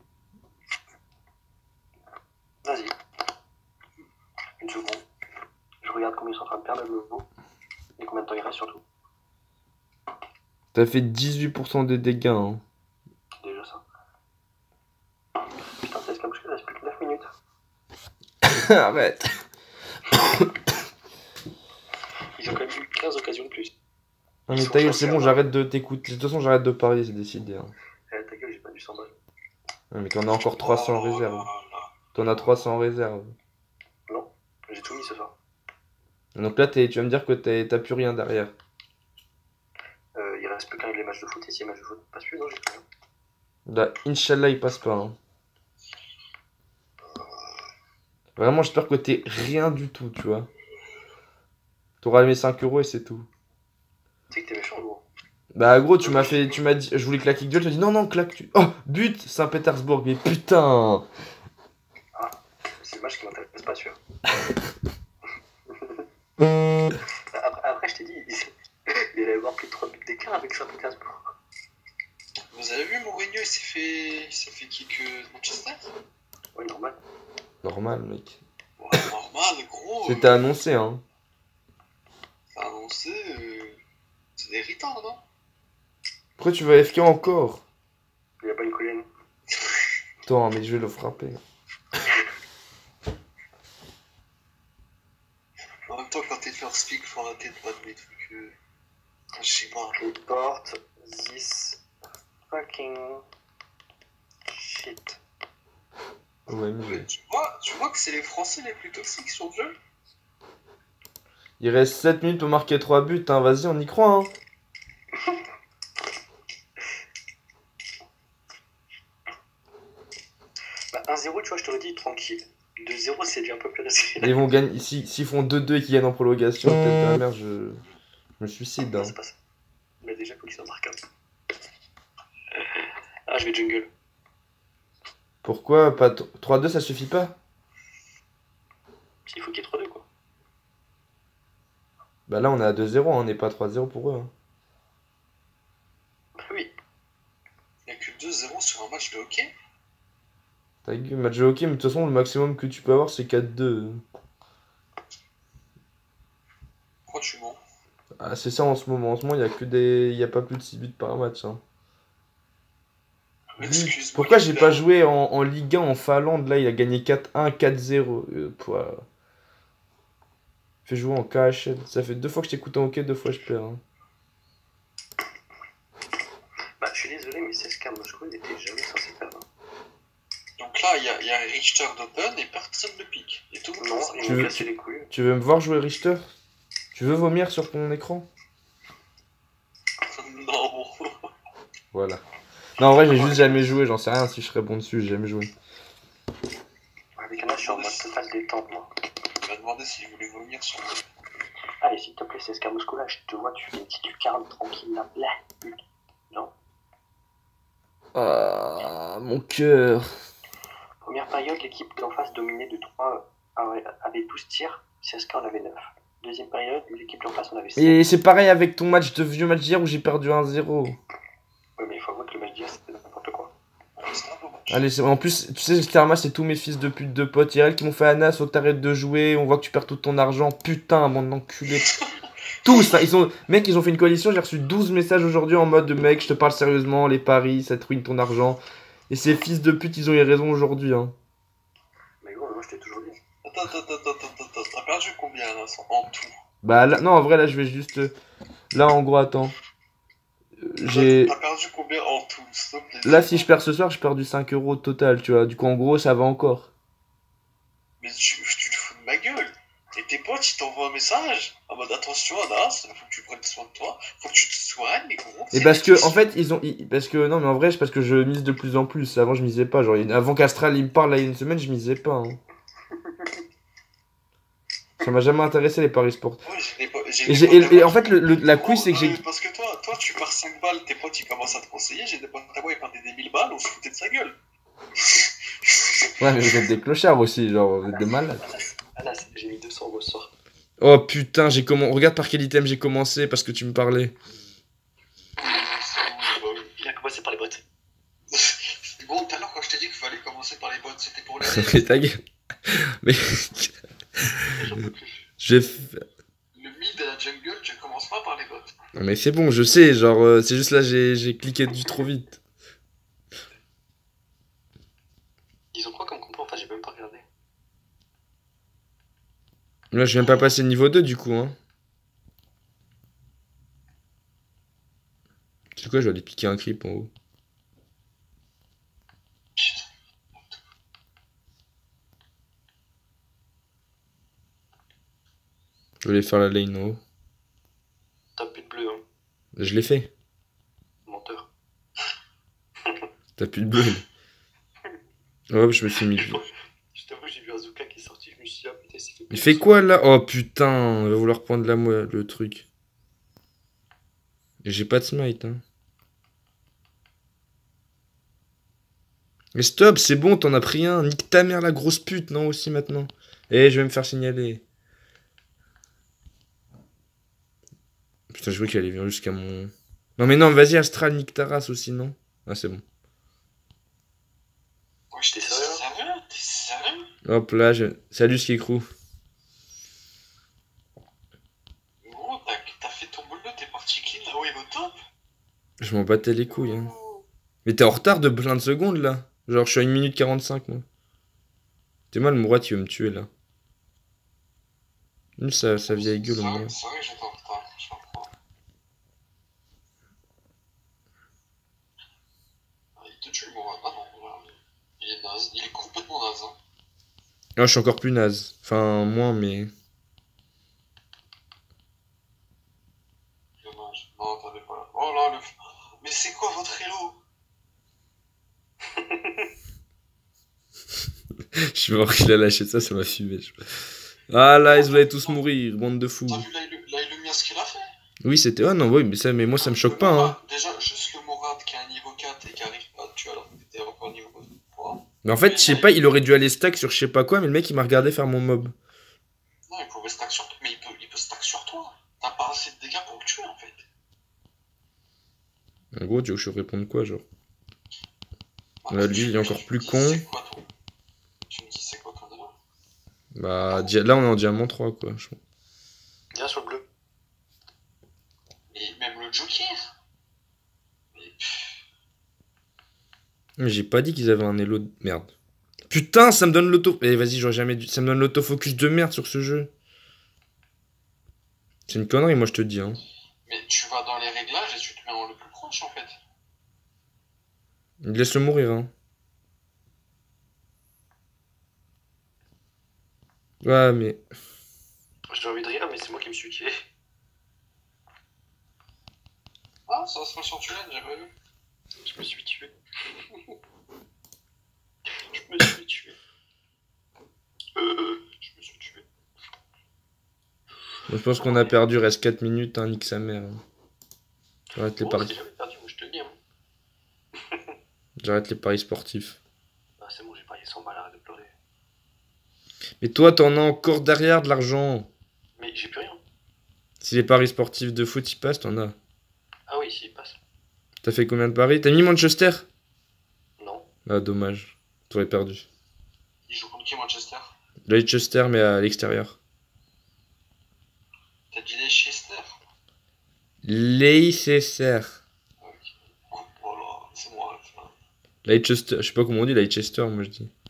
Vas-y. Une seconde. Je regarde combien ils sont en train de perdre le niveau. Et combien de temps il reste surtout. T'as fait dix-huit pour cent des dégâts, hein. C'est déjà ça. Putain, c'est comme je il reste plus que neuf minutes. Arrête. Ils ont quand même eu quinze occasions de plus. Non mais ta gueule, c'est bon, j'arrête de t'écouter. De toute façon, j'arrête de parier, c'est décidé. Hein. Eh, ta gueule, j'ai pas du cent balles. Ouais, mais t'en as encore trois cents en réserve. T'en as trois cents en réserve. Non, j'ai tout mis ce soir. Donc là, t'es- tu vas me dire que t'as t'as plus rien derrière. Euh, il reste plus qu'un les matchs de foot et si les matchs de foot passent plus, non, j'ai plus rien. Là, Inch'Allah, il passe pas. Hein. Vraiment, j'espère que t'es rien du tout, tu vois. T'auras mes cinq euros et c'est tout. Tu sais que t'es méchant, gros. Bah, gros, tu m'as fait. Tu m'as dit. Je voulais claquer gueule, tu as dit non, non, claque. Tu... Oh, but Saint-Pétersbourg, mais putain. C'est le match qui m'intéresse pas, sûr. après, après, je t'ai dit, il, il allait avoir plus de trois buts d'écart avec Saint-Pétersbourg. Vous avez vu, Mourinho, il s'est fait, il s'est fait kick euh, Manchester? Ouais, normal. Normal, mec. Ouais, normal, gros. C'était euh, annoncé, hein. C'est annoncé. Euh... C'est irritant, non? Pourquoi tu vas F K encore? Il y a pas une colline. Attends, mais je vais le frapper. En même temps, quand t'es first pick, faut arrêter de pas de mes trucs. Euh... Je sais pas. Report this fucking shit. Ouais, mais... Mais tu vois, tu vois que c'est les Français les plus toxiques sur le jeu? Il reste sept minutes pour marquer trois buts, hein. Vas-y, on y croit, hein. Bah, un zéro, tu vois, je t'aurais dit tranquille. deux zéro, c'est déjà un peu plus risqué. Ils vont gagner. si- S'ils font deux deux et qu'ils gagnent en prolongation, peut-être que la merde, je... je me suicide. Non, Hein. c'est pas ça. Mais déjà, faut qu'ils soient marquables. Ah, je vais jungle. Pourquoi pas t- trois deux, ça suffit pas? Il faut qu'il y ait trois deux, quoi. Bah là, on est à deux zéro, hein, on n'est pas trois zéro pour eux. Hein. Oui. Il n'y a que deux zéro sur un match de hockey? T'as vu, match de hockey, mais de toute façon, le maximum que tu peux avoir, c'est quatre deux. Pourquoi tu mens? Ah, c'est ça en ce moment. En ce moment, il y a que des. Il y a pas plus de six buts par match. Hein. Excuse-moi. Pourquoi j'ai pas Gilbert. joué en, en Ligue un en Finlande? Là, il a gagné quatre un, quatre zéro. Euh, pouah. Fais jouer en K H L. Ça fait deux fois que je t'écoute en hockey, deux fois je perds. Hein. Bah, je suis désolé, mais C S K à Moscou n'était jamais censé perdre. Donc là, il y a, y a Richter d'open et personne ne pique. Et tout le monde Non, fait ça. ils Tu m'ont veux- cassé les couilles. Tu veux me voir jouer Richter? Tu veux vomir sur ton écran? Non. Voilà. Non, en vrai, j'ai juste jamais joué, j'en sais rien si je serais bon dessus, j'ai jamais joué. Avec un match, je suis en mode total détente, moi. Il m'a demandé s'il voulait vomir sur moi. Allez, s'il te plaît, C S K Moscou, là, je te vois, tu fais une petite lucarne tranquille, là. Là. Non. Ah, mon cœur. Première période, l'équipe d'en face dominait de trois, avait avait douze tirs, C S K en avait neuf. Deuxième période, l'équipe d'en face en avait sept. Et c'est pareil avec ton match de vieux match d'hier où j'ai perdu un zéro. Ouais, mais il faut avouer que le match d'hier, c'était n'importe quoi. C'était un beau match. Allez, c'est- en plus, tu sais, Karma, c'est tous mes fils de pute de potes I R L qui m'ont fait Anas, faut que t'arrêtes de jouer, on voit que tu perds tout ton argent, putain, bande d'enculés. Tous, hein, ils ont, mec, ils ont fait une coalition, j'ai reçu douze messages aujourd'hui en mode de mec, je te parle sérieusement, les paris, ça te ruine ton argent. Et ces fils de pute, ils ont eu raison aujourd'hui, hein. Mais gros, moi, je t'ai toujours dit. Attends, attends, attends, attends, attends, attends. T'as perdu combien là en tout? Bah là, non, en vrai, là, je vais juste. euh, Là, en gros, attends. Euh, J'ai. T'as perdu combien en tout, s'il te plaît? Là, si je perds ce soir, j'ai perdu cinq euros au total, tu vois. Du coup, en gros, ça va encore. Mais tu, tu te fous de ma gueule. Et tes potes, ils t'envoient un message en mode attention, Anas, faut que tu prennes soin de toi, faut que tu te soignes, mais gros. Et c'est parce que, en difficile. fait, ils ont. ils- Parce que, non, mais en vrai, c'est parce que je mise de plus en plus. Avant, je misais pas. Genre, il- avant qu'Astral, il me parle, là, il y a une semaine, je misais pas. Hein. Ça m'a jamais intéressé, les paris sports. Ouais, j'ai des po- j'ai Et, des j'ai- potes et- à et moi en qui- fait, le, le- la couille, Gros, c'est que non, j'ai. mais parce que toi, toi, tu pars cinq balles, tes potes, ils commencent à te conseiller. J'ai des potes à moi, ils partent des mille balles, on se foutait de sa gueule. Ouais, mais vous êtes des clochards aussi, genre, vous êtes des malades. Anas, j'ai mis deux cents euros ce soir. Oh putain, j'ai comment. Regarde par quel item j'ai commencé parce que tu me parlais. Il a commencé par les bottes. Bon, tout à l'heure, quand je t'ai dit qu'il fallait commencer par les bottes, c'était pour les Mais ta gueule. Mais. J'en peux plus. Je vais f- Le mid et la jungle, tu commences pas par les bottes. Non, mais c'est bon, je sais, genre, euh, c'est juste là, j'ai j'ai cliqué du trop vite. Ils ont quoi comme compo? Enfin, j'ai même pas regardé. Là, je viens pas passer niveau deux du coup, hein. C'est quoi, je vais aller piquer un creep en haut. Putain. Je vais aller faire la lane en haut. T'as plus de bleu, hein. Je l'ai fait. Menteur. T'as plus de bleu. Hop, je me suis mis. Je t'avoue, j'ai vu Azuka qui est sorti, je me suis dit, ah putain, il s'est fait. Il fait quoi là? Oh putain, il va vouloir prendre la mo- le truc. Et j'ai pas de smite, hein. Mais stop, c'est bon, t'en as pris un. Nique ta mère, la grosse pute, non, aussi maintenant. Eh, je vais me faire signaler. Putain, je vois qu'il allait venir jusqu'à mon. Non, mais non, vas-y, Astral, nique ta race aussi, non? Ah, c'est bon. Ouais, j'étais T'es sérieux. sérieux? T'es sérieux? Hop là, je... salut Skicrew. Gros, t'as t'as fait ton boulot, t'es parti clean, la wave au top. Je m'en battais les couilles, hein. Mais t'es en retard de plein de secondes là. Genre, je suis à une minute quarante-cinq, moi. T'es mal, le Mourad, il veut me tuer là. Lui, sa, sa vieille gueule, C'est moi. vrai, c'est vrai que j'étais en retard, je comprends. Ah, il te tue, le Mourad. Ah non, voilà. Il est naze, il est complètement naze. Hein. Ah, je suis encore plus naze. Enfin, moins, mais. Dommage. Non, t'avais pas là. Oh là, le. Mais c'est quoi votre hello? Je suis mort qu'il a lâché ça, ça m'a fumé. je- Ah là, ils voulaient tous mourir, bande de fous. T'as vu l'Ailumia ce qu'il a fait? Oui, c'était. Ah non, oui, mais, ça, mais moi, ça me choque Le pas, hein. Mourad, déjà, juste le Mourad qui a un niveau quatre et qui arrive pas à te tuer alors que t'étais encore niveau trois. Mais en fait, je sais pas, il aurait dû aller stack sur je sais pas quoi, mais le mec, il m'a regardé faire mon mob. Non, il pouvait stack sur toi. Mais il peut, il peut stack sur toi. T'as pas assez de dégâts pour le tuer en fait. En gros, tu veux que je réponde quoi, genre? Bah, Là, tu- lui, il est tu- encore tu me plus dis con. c'est quoi, toi Tu me dis c'est quoi ton délire? Bah, dia- là, on est en diamant trois, quoi. je- Viens sur le bleu. Et même le Joker. Mais, pff, Mais j'ai pas dit qu'ils avaient un elo de merde. Putain, ça me donne l'auto. Eh, vas-y, j'aurais jamais dû. Ça me donne l'autofocus de merde sur ce jeu. C'est une connerie, moi je te dis. Hein. Mais tu vas dans les réglages et tu te mets en le plus proche en fait. Laisse-le mourir. Hein. Ouais, mais. J'ai envie de rire, mais c'est moi qui me suis tué. Ah, ça se passe sur tunnel, j'ai pas vu. Je me suis tué. Je me suis tué. Euh, je me suis tué. Je pense qu'on a perdu, reste quatre minutes, hein, nique sa mère. Hein. J'arrête les Oh, paris. c'est jamais perdu, moi je te le dis. Hein. J'arrête les paris sportifs. Ah, c'est bon, j'ai parié cent balles, arrête de pleurer. Mais toi, t'en as encore derrière de l'argent. Mais j'ai plus rien. Si les paris sportifs de foot y passent, t'en as. Ah oui, s'il passe. T'as fait combien de paris? T'as mis Manchester? Non. Ah, dommage. T'aurais perdu. Il joue contre qui Manchester? Leicester, mais à l'extérieur. T'as dit Leicester? Leicester. Ok. Voilà, c'est moi. Enfin. Leicester. Je sais pas comment on dit Leicester, moi je dis.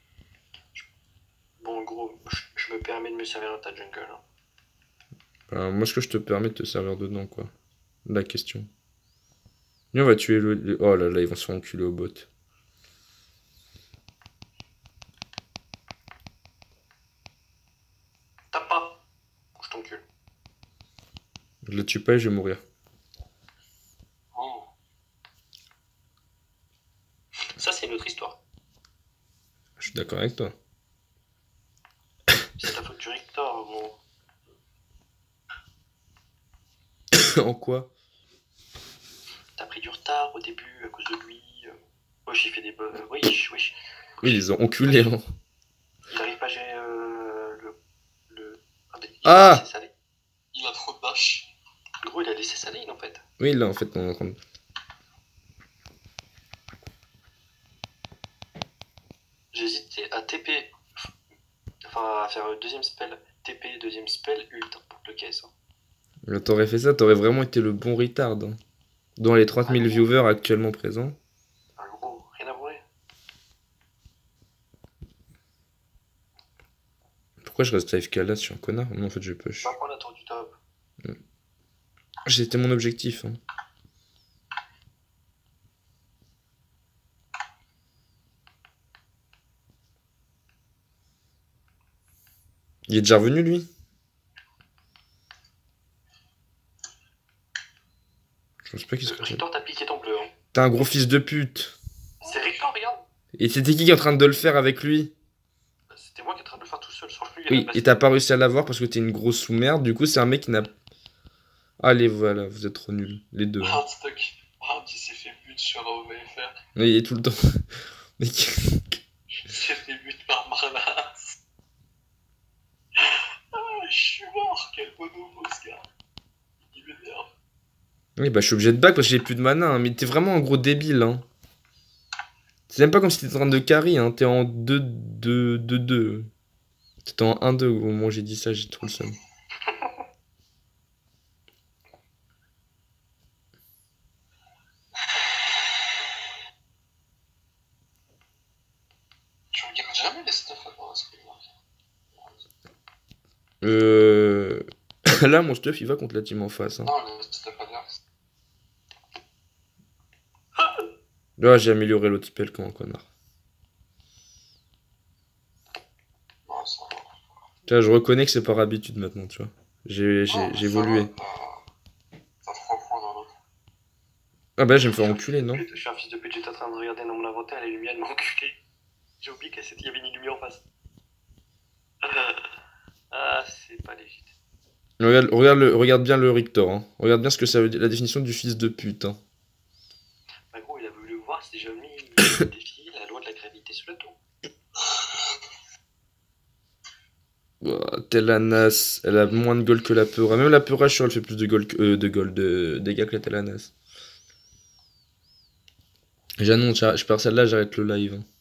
Bon, gros, je, je me permets de me servir dans ta jungle. Hein. Alors, moi, est-ce que je te permets de te servir dedans, quoi? La question. Lui, on va tuer le... le- Oh là là, ils vont se faire enculer au bot. Tape pas. Je t'encule. Je le tue pas et je vais mourir. Oh. Ça, c'est une autre histoire. Je suis d'accord avec toi. C'est la faute du recteur, gros. En quoi? T'as pris du retard au début à cause de lui. euh. Wesh, il fait des bonnes. Wesh, wesh. Oui, ils les ont enculés, hein. Il arrive pas à gérer euh, le. le... il Ah a laissé Saline. Il a trop de dash. Gros, il a laissé Saline en fait. Oui, là, en fait, on est en train de... J'hésitais à T P. Enfin, à faire le deuxième spell. T P, deuxième spell, ult hein, pour le caisse. Hein. Là, t'aurais fait ça, t'aurais vraiment été le bon retard. Hein. Dans les trente mille viewers actuellement présents. Ah, gros, rien à voir. Pourquoi je reste A F K là? Je suis un connard? Non, en fait, je push. Pas prendre la tour du top. C'était mon objectif. Hein. Il est déjà revenu, lui? Je pense pas qu'il se rappelle. Rictor, t'as piqué ton bleu. Hein. T'es un gros fils de pute. C'est Rictor, regarde. Et c'était qui qui est en train de le faire avec lui? C'était moi qui étais en train de le faire tout seul sans lui. Oui, et t'as pas réussi à l'avoir parce que t'es une grosse sous-merde. Du coup, c'est un mec qui n'a... Allez, voilà, vous êtes trop nuls, les deux. Hein. Hardstock. Hard, il s'est fait but sur A O V F R. Oui, et tout le temps. Mais qui- Il s'est fait but par Marlas. Ah, je suis mort. Quel bonhomme, Oscar. Il m'énerve. Oui, bah je suis obligé de back parce que j'ai plus de mana. Hein. Mais t'es vraiment un gros débile. Hein. C'est même pas comme si t'étais en train de carry. Hein. T'es en deux deux deux deux. T'étais en un deux au moment où j'ai dit ça, j'ai trop le seum. Tu regardes jamais les stuff dans ce film. Euh... Là, mon stuff, il va contre la team en face. Hein. Non, le stuff adverse. Là, j'ai amélioré l'autre spell comme un connard. Non, ça va. Tu vois, je reconnais que c'est par habitude maintenant, tu vois. J'ai j'ai- Non, j'ai ça évolué. va, T'as t'as trois points dans l'autre. Ah bah, je vais me faire enculer, non? Je suis un fils de pute, j'étais en train de regarder dans mon inventaire, les lumières de m'enculer. J'ai oublié qu'il y avait une lumière en face. Ah, c'est pas légit. Regarde, regarde, le, regarde bien le Rictor. Hein. Regarde bien ce que ça veut dire, la définition du fils de pute. Hein. Bah gros, il a voulu voir, c'est déjà mis le défi, la loi de la gravité sur la tour. Oh, Telanas, elle a moins de gold que la Peura. Même la Peura, je suis sûr, elle fait plus de gold, que- euh, de, gold de dégâts que la Telanas. J'annonce, j'arrête- je pars celle-là, j'arrête le live. Hein.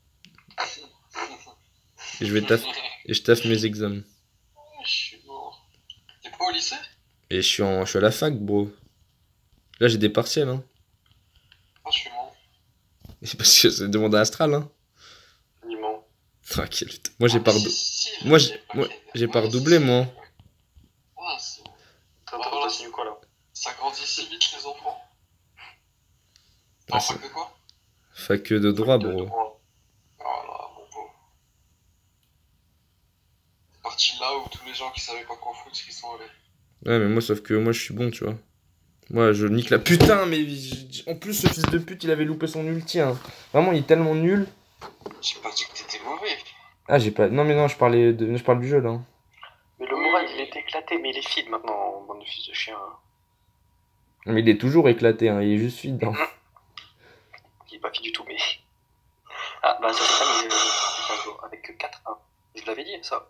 Et je vais taf, et je taffe mes examens. Je suis mort. T'es pas au lycée? Et je suis, en, je suis à la fac, bro. Là, j'ai des partiels, hein. Ah, je suis mort. Et c'est parce que c'est demandé à Astral, hein. Il ment. Tranquille. Moi, j'ai Ah, pas, mais redou- si, si, moi, je j'ai l'ai pas moi, fait. j'ai pas Ouais, redoublé, si, moi. si. Ah, c'est bon. Ça grandit si vite, les enfants. T'es Ah, en c'est- fac de quoi? Fac de droit, De bro. droit. Voilà, mon pauvre. C'est parti là où tous les gens qui savaient pas quoi foutre, qui sont allés. Ouais, mais moi, sauf que moi, je suis bon, tu vois. Moi, je nique la putain, mais j- en plus, ce fils de pute, il avait loupé son ulti, hein. Vraiment, il est tellement nul. J'ai pas dit que t'étais mauvais. Ah, j'ai pas. Non, mais non, je parlais de... je parle du jeu, là. Mais le Mourad, il est éclaté, mais il est feed maintenant, bande de fils de chien. Mais il est toujours éclaté, hein. Il est juste vide, hein. Il est pas feed du tout, mais. Ah, bah ça s'est terminé le Tableau, avec quatre un. Je l'avais dit, ça.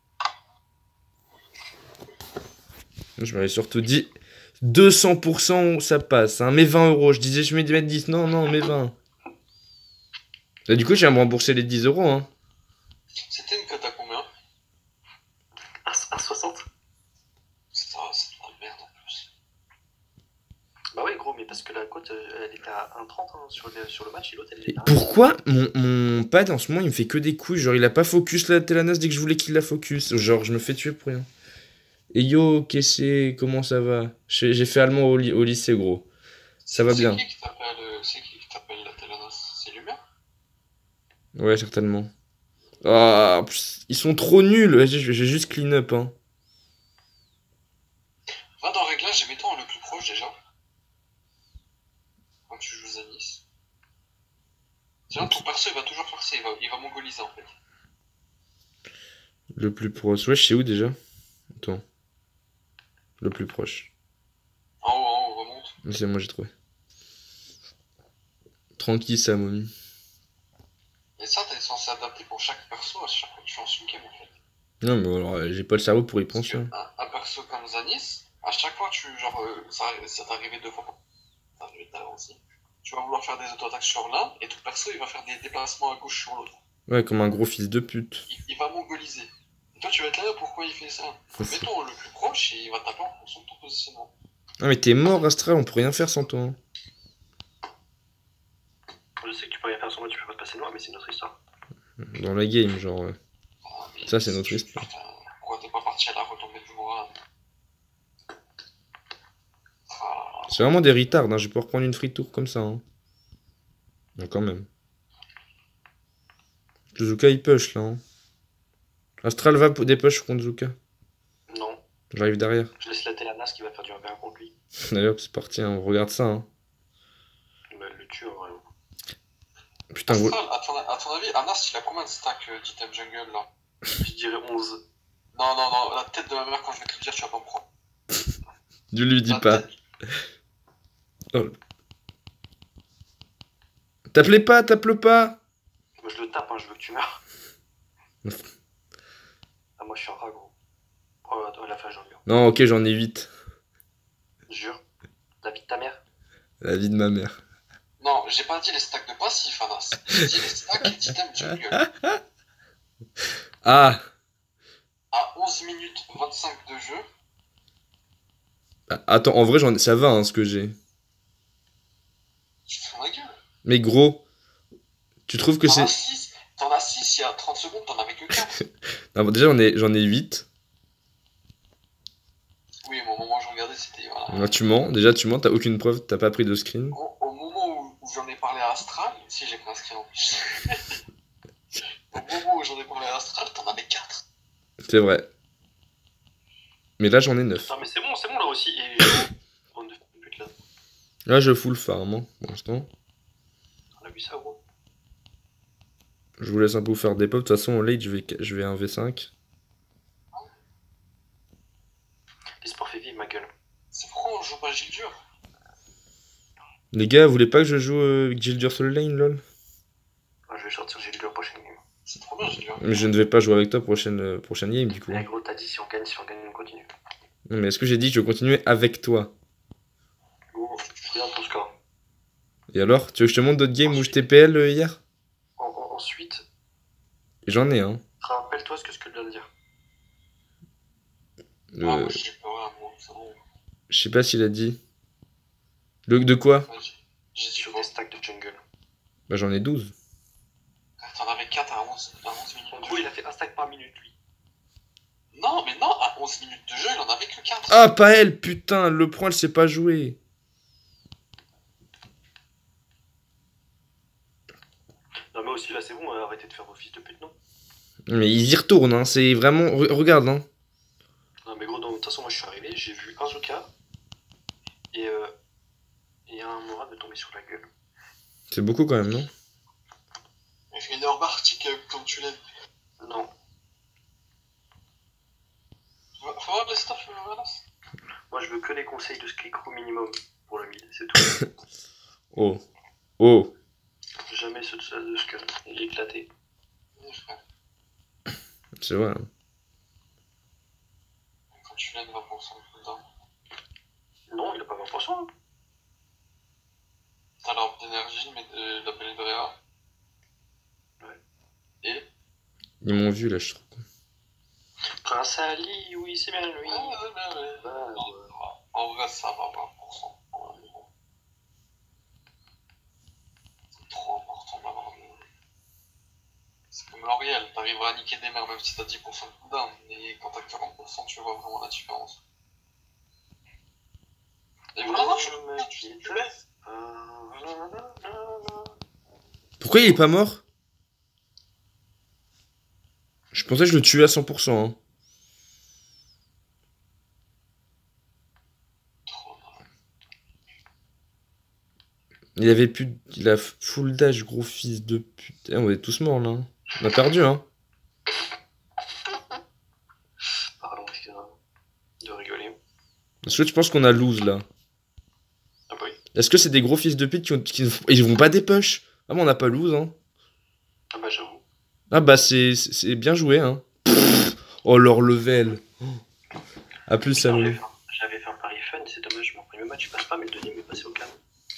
Je m'avais surtout dit deux cents pour cent ça passe, hein. Mais vingt euros. Je disais, je mets mettre dix. Non, non, mais vingt. Là, du coup, j'ai à me rembourser les dix euros, hein. C'était une cote à combien? À soixante. C'est c'est de la merde en plus. Bah ouais, gros, mais parce que la cote, euh, elle était à un trente hein, sur, le, sur le match et l'autre, elle Et était à un. pourquoi mon, mon pad en ce moment il me fait que des couilles? Genre, il a pas focus la Télanas dès que je voulais qu'il la focus. Genre, je me fais tuer pour rien. Et yo, qu'est-ce que c'est? Comment ça va? J'ai j'ai fait allemand au, ly- au lycée, gros. Ça va bien. C'est qui qui t'appelle euh, c'est qui qui t'appelle la Télanas? C'est Lumière? Ouais, certainement. Ah, pff, ils sont trop nuls. Ouais, J'ai j'ai juste clean up, hein. Va dans réglage et mets-toi en le plus proche déjà. Quand tu joues à Nice. Sinon ton perso il va toujours faire ça, il va, il va mongoliser en fait. Le plus proche. Ouais, je sais où déjà? Attends. Le plus proche. En haut, en haut, remonte. C'est moi, j'ai trouvé. Tranquille, ça, momie. Et ça t'es censé adapter pour chaque perso à chaque fois que tu lances une game en fait. Non, mais alors, euh, j'ai pas le cerveau pour y Parce que penser. un, un perso comme Zanis, à chaque fois tu genre euh, ça, ça t'est arrivé deux fois pour ça t'est arrivé tout à l'heure aussi. Tu vas vouloir faire des auto-attaques sur l'un et ton perso il va faire des déplacements à gauche sur l'autre. Ouais, comme un gros fils de pute. Il, il va mongoliser. Et toi tu vas être là pourquoi il fait ça? Mettons le plus proche et il va taper en fonction de ton positionnement. Ah, mais t'es mort, Astral, on peut rien faire sans toi, hein. Je sais que tu peux rien faire sans moi, tu peux pas te passer de moi, mais c'est notre histoire. Dans la game, genre. ouais. Ah, mais Ça, c'est si notre tu- histoire. putain, pourquoi t'es pas parti à la retombée du moral? Ah, C'est vraiment des retards, hein. Je vais pouvoir prendre une free tour comme ça, hein. Non, quand même. Zuka, il push, là, hein. Astral va pour des push contre Zuka. Non, J'arrive derrière. je laisse la Télanas qui va faire du un v un contre lui. D'ailleurs, c'est parti, hein. On regarde ça, hein. Bah, elle le tue en vrai. Putain, gros. Astral, à ton, à ton avis, Anas il a combien de stacks euh, d'item jungle là? Je dirais onze. Non, non, non, la tête de ma mère quand je vais te le dire, tu vas pas me croire. Je lui dis La pas. tête- Oh. Tape-les pas, tape-le pas. Moi je le tape, hein, je veux que tu meurs. Ah, moi je suis un rat, gros. Oh, attends, elle a fait un jungle. Non, ok, j'en ai huit. Jure. La vie de ta mère. La vie de ma mère. Non, j'ai pas dit les stacks de passif, Anas. J'ai dit les stacks d'items jungle. Ah. À onze minutes vingt-cinq de jeu, Ah, attends, en vrai, j'en ai- ça va, hein, ce que j'ai. tu te fous ma gueule. Mais gros, tu trouves que T'en c'est... as six, t'en as six, il y a trente secondes, t'en avais que quatre. Non, bon, déjà, j'en ai, j'en ai huit. Oui, mais au moment où je regardais, c'était. Voilà. Là, tu mens. Déjà, tu mens, t'as aucune preuve, t'as pas pris de screen. Au, au moment où, où j'en ai parlé à Astral, si j'ai pris un screen en plus. Au moment où j'en ai parlé à Astral, t'en avais quatre. C'est vrai. Mais là, j'en ai neuf. Non, mais c'est bon, c'est bon là aussi. Et. Bande de pute là. Là, je full farm, hein, pour l'instant. On a vu ça, gros. Je vous laisse un peu faire des pop. De toute façon, au late, je vais, je vais un V cinq. L'esport fait vivre ma gueule. C'est pourquoi on joue pas Gilles Dur? Les gars, vous voulez pas que je joue euh, avec Gildur sur le lane, lol? Moi, je vais sortir Gilles la prochaine game. C'est trop bien, Gilles Dur. Mais je ne vais pas jouer avec toi prochaine, euh, prochaine game, du coup. Eh gros, t'as dit si on gagne, si on gagne, on continue. Non, mais est-ce que j'ai dit que je continuais avec toi? Gros, regarde ton score. Et alors? Tu veux que je te montre d'autres games où je T P L euh, hier? En- en- ensuite, Et j'en ai, hein. rappelle-toi ce que ce que je viens de dire. Euh, Ah, moi j'ai peur, moi, c'est bon. je sais pas s'il a dit. Le, de quoi? Ouais, j'ai- J'ai dit Sur faux. des stacks de jungle. Bah, j'en ai douze. T'en avais quatre à onze, à onze minutes. En gros, il a fait un stack par minute, lui. Non, mais non, à onze onze minutes de jeu, il en avait que quatre. Ah, pas elle, putain, le point, elle s'est pas jouée. Non, mais aussi, là, c'est bon, arrêtez de faire vos fils de pute, non? Mais ils y retournent, hein, c'est vraiment... Re- regarde, hein. Non, mais gros, non, de toute façon, moi, je suis arrivé, j'ai vu un Zuka, et euh, et un Morad me tomber sur la gueule. C'est beaucoup quand même, non? Il fait une heure Arctic quand tu l'aimes. Non. Faut faut voir le stuff, le balance. Moi, je veux que les conseils de Scarecrow minimum pour le mid, c'est tout. Oh. Oh. Jamais ceux de, de Skull, il est éclaté. Oui, frère. C'est vrai. hein. Quand tu l'aimes, vingt pour cent de cooldown. Non, il a pas vingt pour cent. T'as l'arbre d'énergie, mais de la Belvedere. Ouais. Et Ils m'ont vu, là, je trouve. Prince Ali, oui, c'est bien lui. ouais, ouais, ouais, ouais. Ah, ouais. En vrai, ça va vingt pour cent. Ouais, bon. C'est trop important d'avoir le... C'est comme L'Oréal, t'arriveras à niquer des mères même si t'as dix pour cent de cooldown, et quand t'as quarante pour cent, tu vois vraiment la différence. Et vraiment, tu me tu- tu baisses. Pourquoi il est pas mort? Je pensais que je le tuais à cent pour cent. Hein. Trop mal. Il avait plus... de- Il a full d'âge, gros fils de pute. Eh, on est tous morts, là. hein. On a perdu, hein. Pardon, excusez-moi de rigoler. Est-ce que tu penses qu'on a lose, là? Ah bah oui. Est-ce que c'est des gros fils de pute qui, ont... qui... Ils vont pas des push? Ah bon, on n'a pas lose, hein. Ah bah j'avoue. Ah bah, c'est c'est- c'est bien joué, hein. Pff, oh, leur level. A plus, Putain, j'avais Samu. fait, un- j'avais fait un pari fun, c'est dommage, mon premier match il passe pas, mais le deuxième est passé au calme.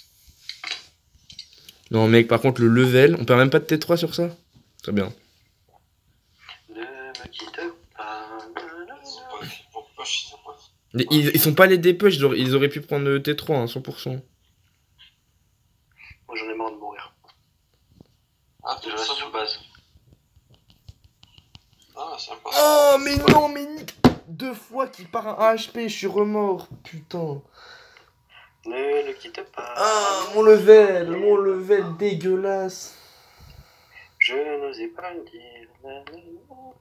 Non, mec, par contre, le level, on perd même pas de T trois sur ça? Très bien. Ne me quitte pas. Ils ont pas fait pour push, ils ont pas fait. Mais Ils, ils sont pas les dépush, ils auraient, ils auraient pu prendre le T trois, hein, cent pour cent. Moi j'en ai marre de mourir. Ah, Je tu reste ça sur base. Ah, c'est pas Oh, mais non, mais Nick, deux fois qu'il part un A H P, je suis remords, putain. Ne le quitte pas. Ah, mon level, mon level dégueulasse. Je n'osais pas le dire. nanana.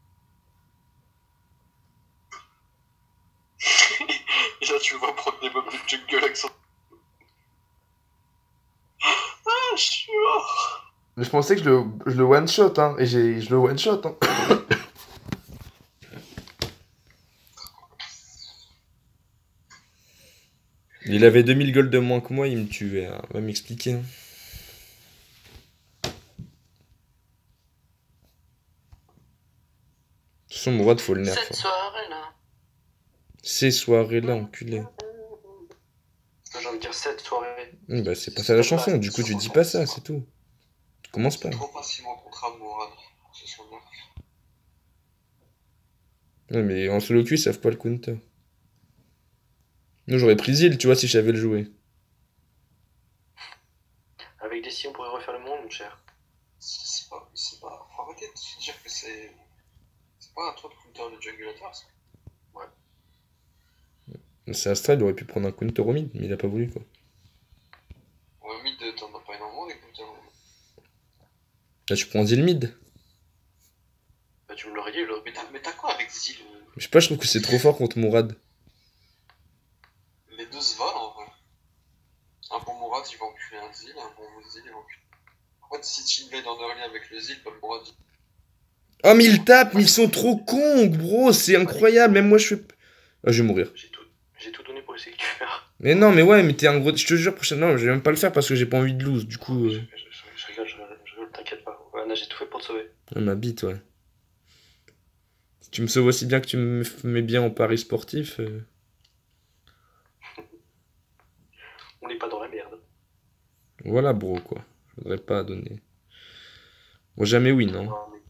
Et là, tu le vois prendre des mobs de jungle avec son. Ah, je suis mort. Mais je pensais que je le, je le one shot, hein, et j'ai, je le one shot, hein. Il avait deux mille gold de moins que moi, il me tuait, hein. Va m'expliquer. hein. De toute façon, Mourad, faut le nerf. Cette hein. soirée-là. Ces soirées-là, enculé. J'ai envie de dire cette soirée. Hum, bah, c'est pas ça la chanson, du coup, tu dis pas ça, c'est tout. Tu commences pas. C'est trop facilement contre Mourad. C'est son nom. Ouais, mais en solo queue, ils savent pas le counter. Nous, j'aurais pris Zil, tu vois, si je savais le jouer. Avec des si on pourrait refaire le monde, mon cher. C'est c'est pas. C'est pas. Faut arrêter de se dire que c'est. C'est pas à toi de counter le jungle attack, ça. C'est Astra, il aurait pu prendre un counter au mid, mais il a pas voulu, quoi. Ouais, mid, t'en as pas énormément des counters. Là, tu prends Zil mid. Bah tu me l'aurais dit, je l'aurais Mais dit. t'as mais t'as quoi avec Zil euh Je sais pas, je trouve que c'est trop fort contre Mourad. Les deux se valent en vrai. Un bon Mourad, il va enculer un Zil, un bon Zil, il va enculer. En fait, si tu invades en early avec le Zil, bah, le Mourad. Oh, mais ils tapent, mais ils sont trop cons, bro, c'est incroyable, même moi, je suis... Ah, je vais mourir. J'ai tout, j'ai tout donné pour essayer que tu fasses. Mais non, mais ouais, mais t'es un gros... Je te jure, prochainement, non, je vais même pas le faire parce que j'ai pas envie de lose, du coup... Je, Euh... je, je, je rigole, je, je rigole, t'inquiète pas. Ouais, là, j'ai tout fait pour te sauver. Ah, ma bite, ouais. Si tu me sauves aussi bien que tu me f- mets bien en paris sportif... euh, On n'est pas dans la merde. Voilà, bro, quoi. Je voudrais pas donner... Bon, jamais win, hein. Non, mais...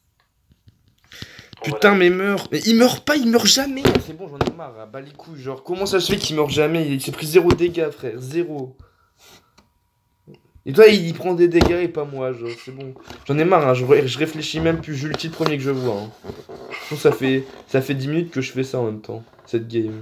Bon, Putain, voilà. mais meurt. Mais il meurt pas, il meurt jamais. C'est bon, j'en ai marre, à bas les couilles. Genre, comment ça se fait qu'il meurt jamais? Il s'est pris zéro dégâts, frère. Zéro. Et toi, il prend des dégâts et pas moi, genre, c'est bon. J'en ai marre, hein, je, je réfléchis même plus, j'ulti le premier que je vois. Hein. Je trouve que ça fait, ça fait dix minutes que je fais ça en même temps, cette game.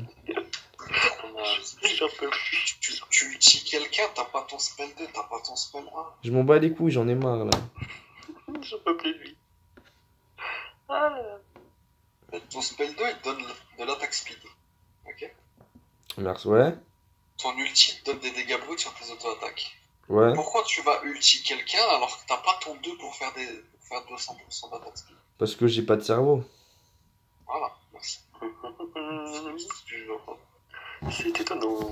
J'en peux plus. Tu, tu ulti quelqu'un, t'as pas ton spell deux, t'as pas ton spell un. Je m'en bats les couilles, j'en ai marre là. J'en peux plus de lui. Ah. Ton spell deux, il te donne de l'attaque speed. Ok. Merci, ouais. Ton ulti te donne des dégâts bruts sur tes auto-attaques. Ouais. Pourquoi tu vas ulti quelqu'un alors que t'as pas ton deux pour faire, des, pour faire deux cents pour cent d'attaque speed? Parce que j'ai pas de cerveau. Voilà, merci. C'est étonnant.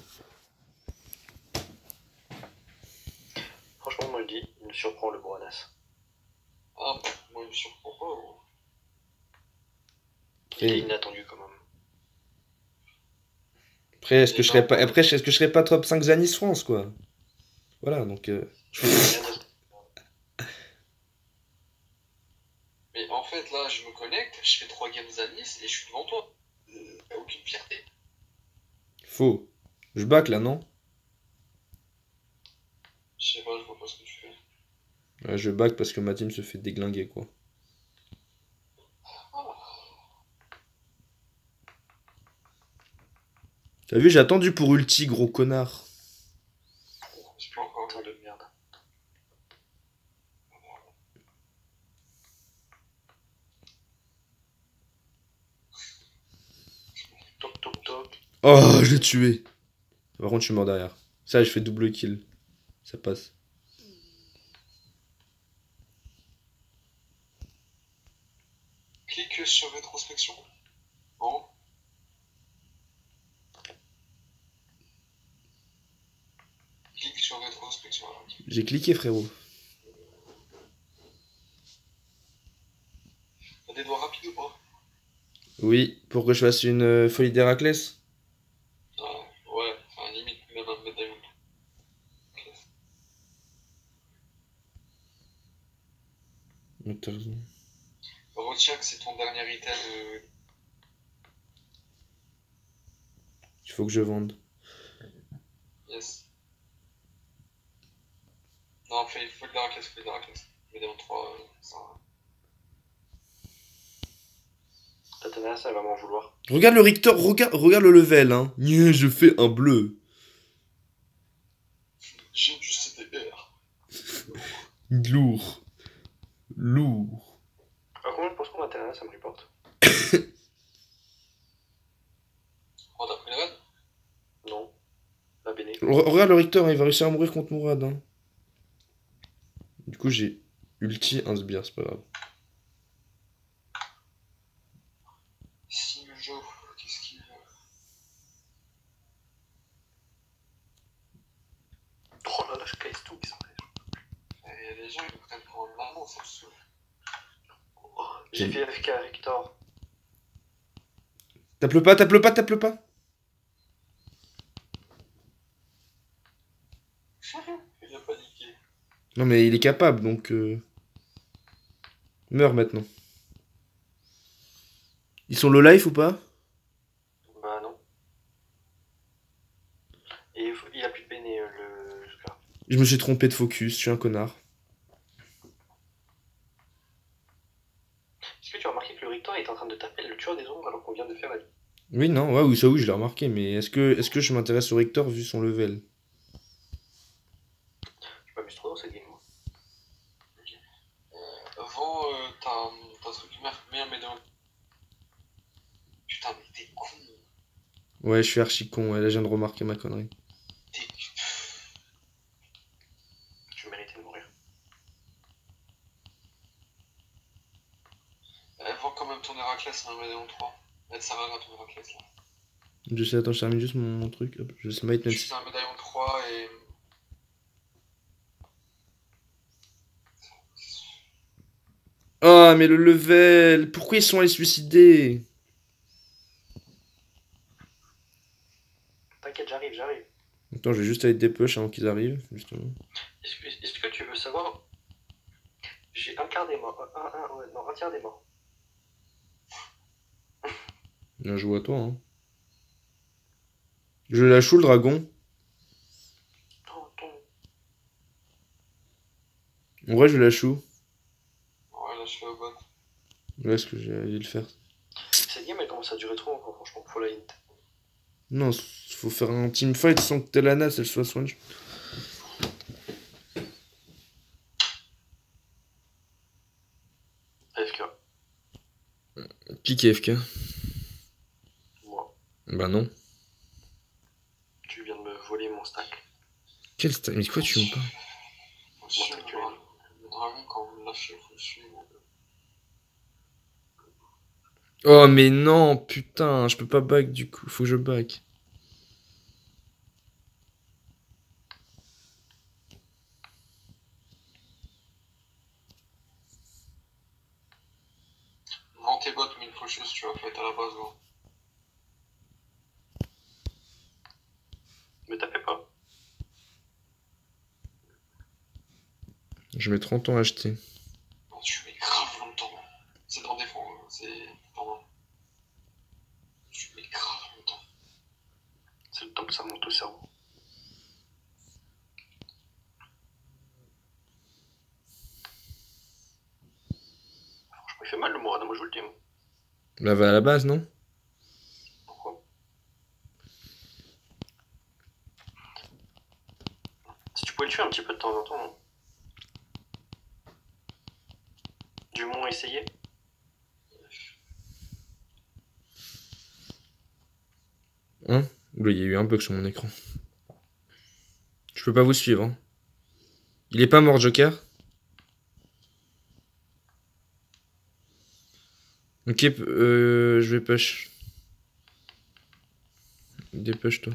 Franchement, moi je dis, il me surprend le Boranas. Ah, moi il me surprend pas. Hein. Il est Et- inattendu quand même. Après, est-ce que je serais pas, après, est-ce que je serais pas top cinq Zanis France, quoi. Voilà, donc... Euh... Mais en fait, là, je me connecte, je fais trois games à Nice et je suis devant toi. Euh, T'as aucune fierté. Faux. Je back là, non? Je sais pas, je vois pas ce que tu fais. Ouais, je back parce que ma team se fait déglinguer, quoi. T'as vu, j'ai attendu pour ulti, gros connard. J'ai pas encore Putain de merde. Toc toc toc. Oh, je l'ai tué. Par contre, je suis mort derrière. Ça, je fais double kill. Ça passe. Clique sur rétrospection. Bon. Clique sur rétrospection. Alors. J'ai cliqué, frérot. T'as des doigts rapides ou pas? Oui, pour que je fasse une euh, folie d'Héraclès. Ah, ouais, enfin limite même un médaillon. Ok. Oh, t'as raison. Retiens que c'est ton dernier item. Euh... Il faut que je vende. Yes. Non, fais faut de la raclette, faut de la raclette. Médaillon trois, euh, ça va. Tatana, ça va m'en vouloir. Regarde le Richter, regarde, regarde le level, hein. Nya, je fais un bleu. J'ai du C D R. Lourd. Lourd. À combien de pourcents Tatana, ça me reporte? Oh, t'as pris le raid? Non. La Béné. Re- regarde le Richter, hein, il va réussir à mourir contre Mourad. Hein. Du coup, j'ai ulti un sbire, c'est pas grave. Si le jeu, qu'est-ce qu'il veut? Oh là là, je casse tout, ils sont Et les gens, ils me prennent pour un maman, ça me saoule. oh, j'ai fait F K à Victor. Tape-le pas, tape-le pas, tape-le pas. Il a paniqué. Non, mais il est capable, donc... Euh... Meurs maintenant. Ils sont low life ou pas? Bah non. Et il faut- il a plus de Béné, euh, le Scar. Je me suis trompé de focus, je suis un connard. Est-ce que tu as remarqué que le Rictor est en train de taper le tueur des ombres alors qu'on vient de faire la vie? Oui, non, ouais, oui, ça oui, je l'ai remarqué, mais est-ce que, est-ce que je m'intéresse au Richter vu son level? Je m'amuse trop dans cette game, moi. Avant, euh, t'as t'as truc mets un médaillon. Putain, mais t'es con. Ouais, je suis archi con, ouais, là je viens de remarquer ma connerie. T'es. Je méritais de mourir. Elle vend quand même ton Héraclès, un médaillon trois. Elle sert à rien ton Héraclès là. Je sais, attends, je termine juste mon, mon truc, hop, je smite même Tu si... fais un médaillon trois et. Ah, mais le level! Pourquoi ils sont allés se suicider? T'inquiète, j'arrive, j'arrive. Attends, je vais juste aller dépush avant qu'ils arrivent, justement. Est-ce que, est-ce que tu veux savoir? J'ai un quart des morts. Un, un, ouais, non, un tiers des morts. Bien joué à toi, hein. Je lâche où le dragon? Ton, ton. En vrai, je lâche où? Ouais, là, je fais au bot. Là, ce que j'ai dû le faire. Cette game elle commence à durer trop encore, franchement, faut la hint. Non, faut faire un teamfight sans que Telana, elle soit soin. A F K. Qui qui est F K? Moi. Bah non. Tu viens de me voler mon stack. Quel stack? Mais quoi tu me parles? Monsieur, Moi, le, t'as que dra- le dragon, quand vous le lâchez, faut le suivre. Oh mais non, putain, je peux pas back du coup, faut que je back. Vends tes bottes, mais une faucheuse, tu vas fight à la base, gros. Me tapez pas. Je mets trente ans à acheter. Non, tu mets grave longtemps. C'est dans défendre, c'est. Pardon. Tu mets grave longtemps. C'est le temps que ça monte au cerveau. Franchement, il fait mal le Mourad, moi je vous le dis. Moi. Là va à la base, non? Pourquoi? Si tu pouvais le tuer un petit peu de temps en temps, non? Du moins essayer. Hein? Oula, il y a eu un bug sur mon écran. Je peux pas vous suivre. Hein. Il est pas mort, Joker? Ok, euh, je vais push. Dépêche-toi.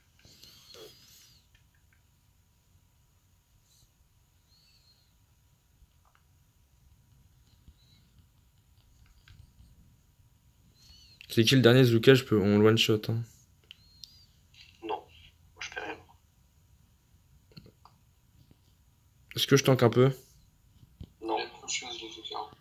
C'est qui le dernier Zuka? Je peux... On le one shot. Hein. Non, moi je fais rien. Est-ce que je tank un peu? Non. Il y a une faucheuse, de tout cas.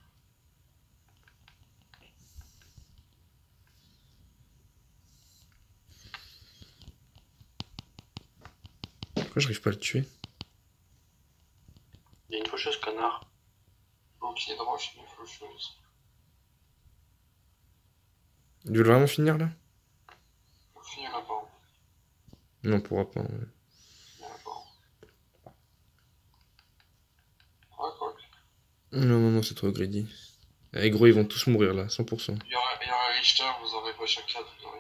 Pourquoi j'arrive pas à le tuer? Il y a une faucheuse, connard. Bouclier de roche, une faucheuse. Il veut vraiment finir là? Faut finir la part. Non, on pourra pas. Ouais. Il y en a pas. Ouais, quoi. Non, non, non, c'est trop greedy. Eh gros, ils vont tous mourir là, cent pour cent. Il y aurait, il y aurait Richter, vous aurez pas chaque cadre, vous aurez.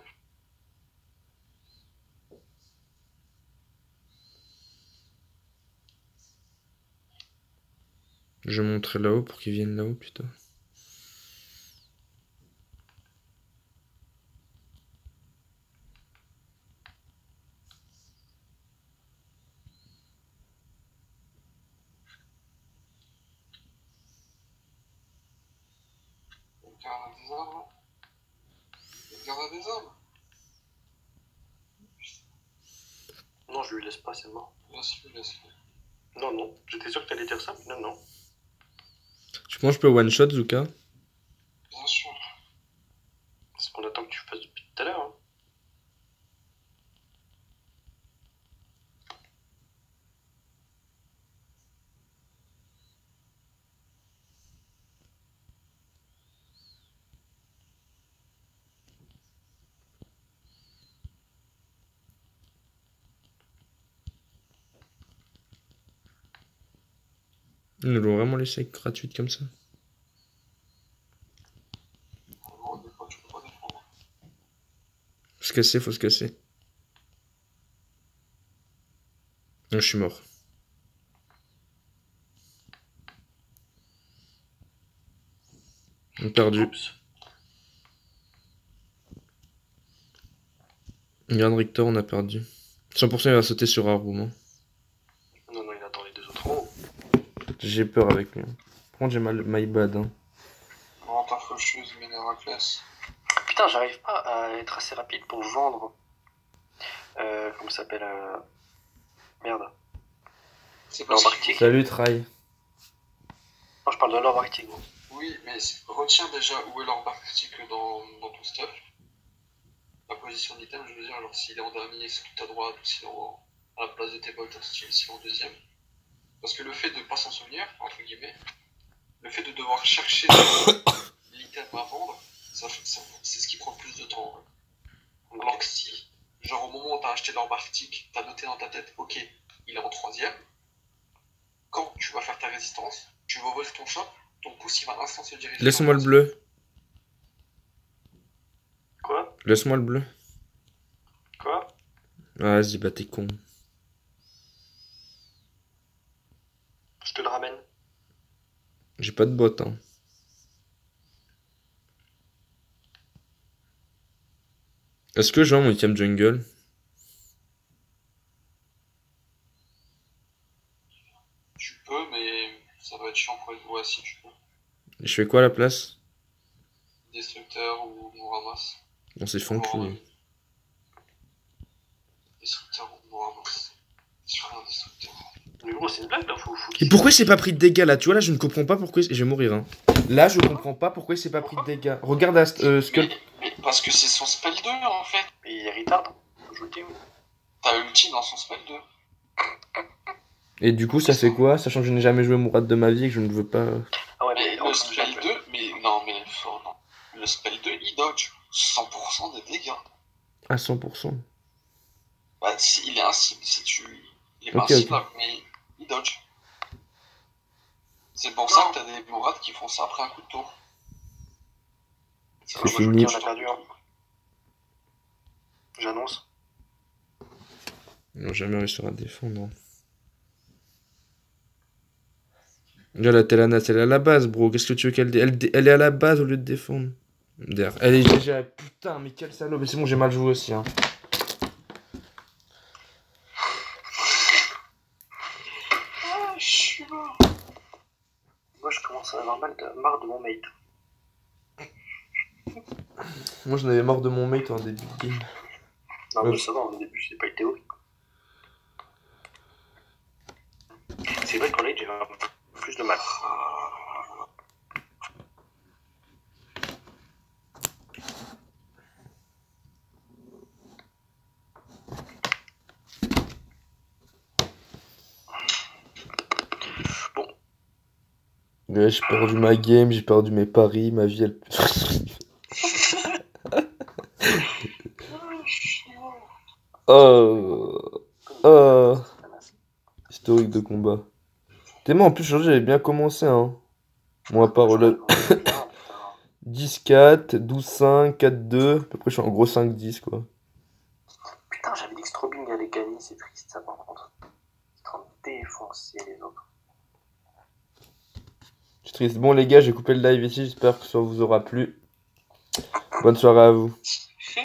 Je vais montrer là-haut pour qu'ils viennent là-haut, putain. Une garde à des arbres. Une garde à des arbres. Non, je lui laisse pas, c'est mort. Laisse-le, laisse-le. Non, non, j'étais sûr que t'allais dire ça, mais non, non. Tu penses que je peux one shot, Zuka? Bien sûr. C'est ce qu'on attend que tu fasses depuis tout à l'heure. Hein. Ils nous l'ont vraiment laissé gratuite comme ça. En gros, des fois, tu peux pas défendre. Faut se casser, faut se casser. Non, je suis mort. On a perdu. Oups. Regarde Richter, on a perdu. cent pour cent il va sauter sur Arum. Hein. Non, non, il attend les deux autres en haut. J'ai peur avec lui. Hein. Par contre, j'ai mal, my bad. Hein. Non, ta faucheuse, Ménérakles. Putain, j'arrive pas à être assez rapide pour vendre. Euh, comment ça s'appelle euh... Merde. C'est L'orbe parce arctique. Salut, Try. Non, je parle de l'orbe arctique. Oui, mais c'est- retiens déjà où est l'orbe arctique dans, dans ton stuff. La position d'item, je veux dire, alors s'il est en dernier, c'est tout à droite, ou s'il est en, à la place de tes bolters style, s'il est en deuxième. Parce que le fait de pas s'en souvenir, entre guillemets, le fait de devoir chercher l'item à vendre, ça, ça, c'est ce qui prend le plus de temps. Ouais. Alors que si, genre au moment où t'as acheté leur bartique, t'as noté dans ta tête, ok, il est en troisième, quand tu vas faire ta résistance, tu vas ouvrir ton shop, ton pouce il va à l'instant se diriger. Laisse-moi le bleu. Quoi? Laisse-moi le bleu. Quoi? Ah, vas-y, bah t'es con. Je te le ramène. J'ai pas de botte, hein. Est-ce que j'ai mon item jungle? Tu peux, mais ça va être chiant pour être ouais, si tu peux. Je fais quoi à la place? Destructeur ou Mouramas. On s'est fait enculer. Destructeur ou Mouramas. Sur un destructeur. Mais gros, c'est une blague là, faut. faut Et pourquoi il s'est pas pris de dégâts là? Tu vois, là, je ne comprends pas pourquoi. Je vais mourir, hein. Là, je comprends pas pourquoi il s'est pas pris de dégâts. Regarde Ast euh, Skull. Mais, mais parce que c'est son spell deux en fait. Et il est retard. Faut jouer le team. T'as ulti dans son spell deux. Et du coup, ça fait quoi? Sachant que je n'ai jamais joué Mourad de ma vie et que je ne veux pas. Ah ouais, Mais mais le spell deux, mais non, mais oh, non. Le spell deux, il dodge cent pour cent des dégâts. À cent pour cent. Bah, si, il est incible, si tu. Il est pas Ok, inciblable, mais il dodge. C'est pour ça que t'as des Mourad qui font ça après un coup de tour. C'est moi, je fini. vous le dis, on a perdu. Hein. J'annonce. Non, jamais réussir à défendre. Là, la Telana, elle est à la base, bro. Qu'est-ce que tu veux qu'elle dé... elle, dé... elle est à la base au lieu de défendre. D'ailleurs, elle est déjà. Putain, mais quel salaud. Mais c'est bon, j'ai mal joué aussi. Hein. Ah, je suis mort. Moi, je commence à avoir mal de... marre de mon mate. Moi, j'en avais marre de mon mate en début de game. Non, Ouais. mais ça va, au début, c'est pas été horrible. C'est vrai qu'en late, j'ai un peu plus de mal. Bon, Ouais, j'ai perdu ma game, j'ai perdu mes paris, ma vie, elle. Oh. Oh. Historique de combat. Tellement en plus, aujourd'hui, j'avais bien commencé, hein. Moi, à part le dix quatre, douze cinq, quatre deux. À peu près, je suis en gros cinq dix, quoi. putain, j'avais dit que Strobing allait gagner, c'est triste ça par contre. Ils sont en train de défoncer les autres. Je suis triste. Bon, les gars, j'ai coupé le live ici. J'espère que ça vous aura plu. Bonne soirée à vous.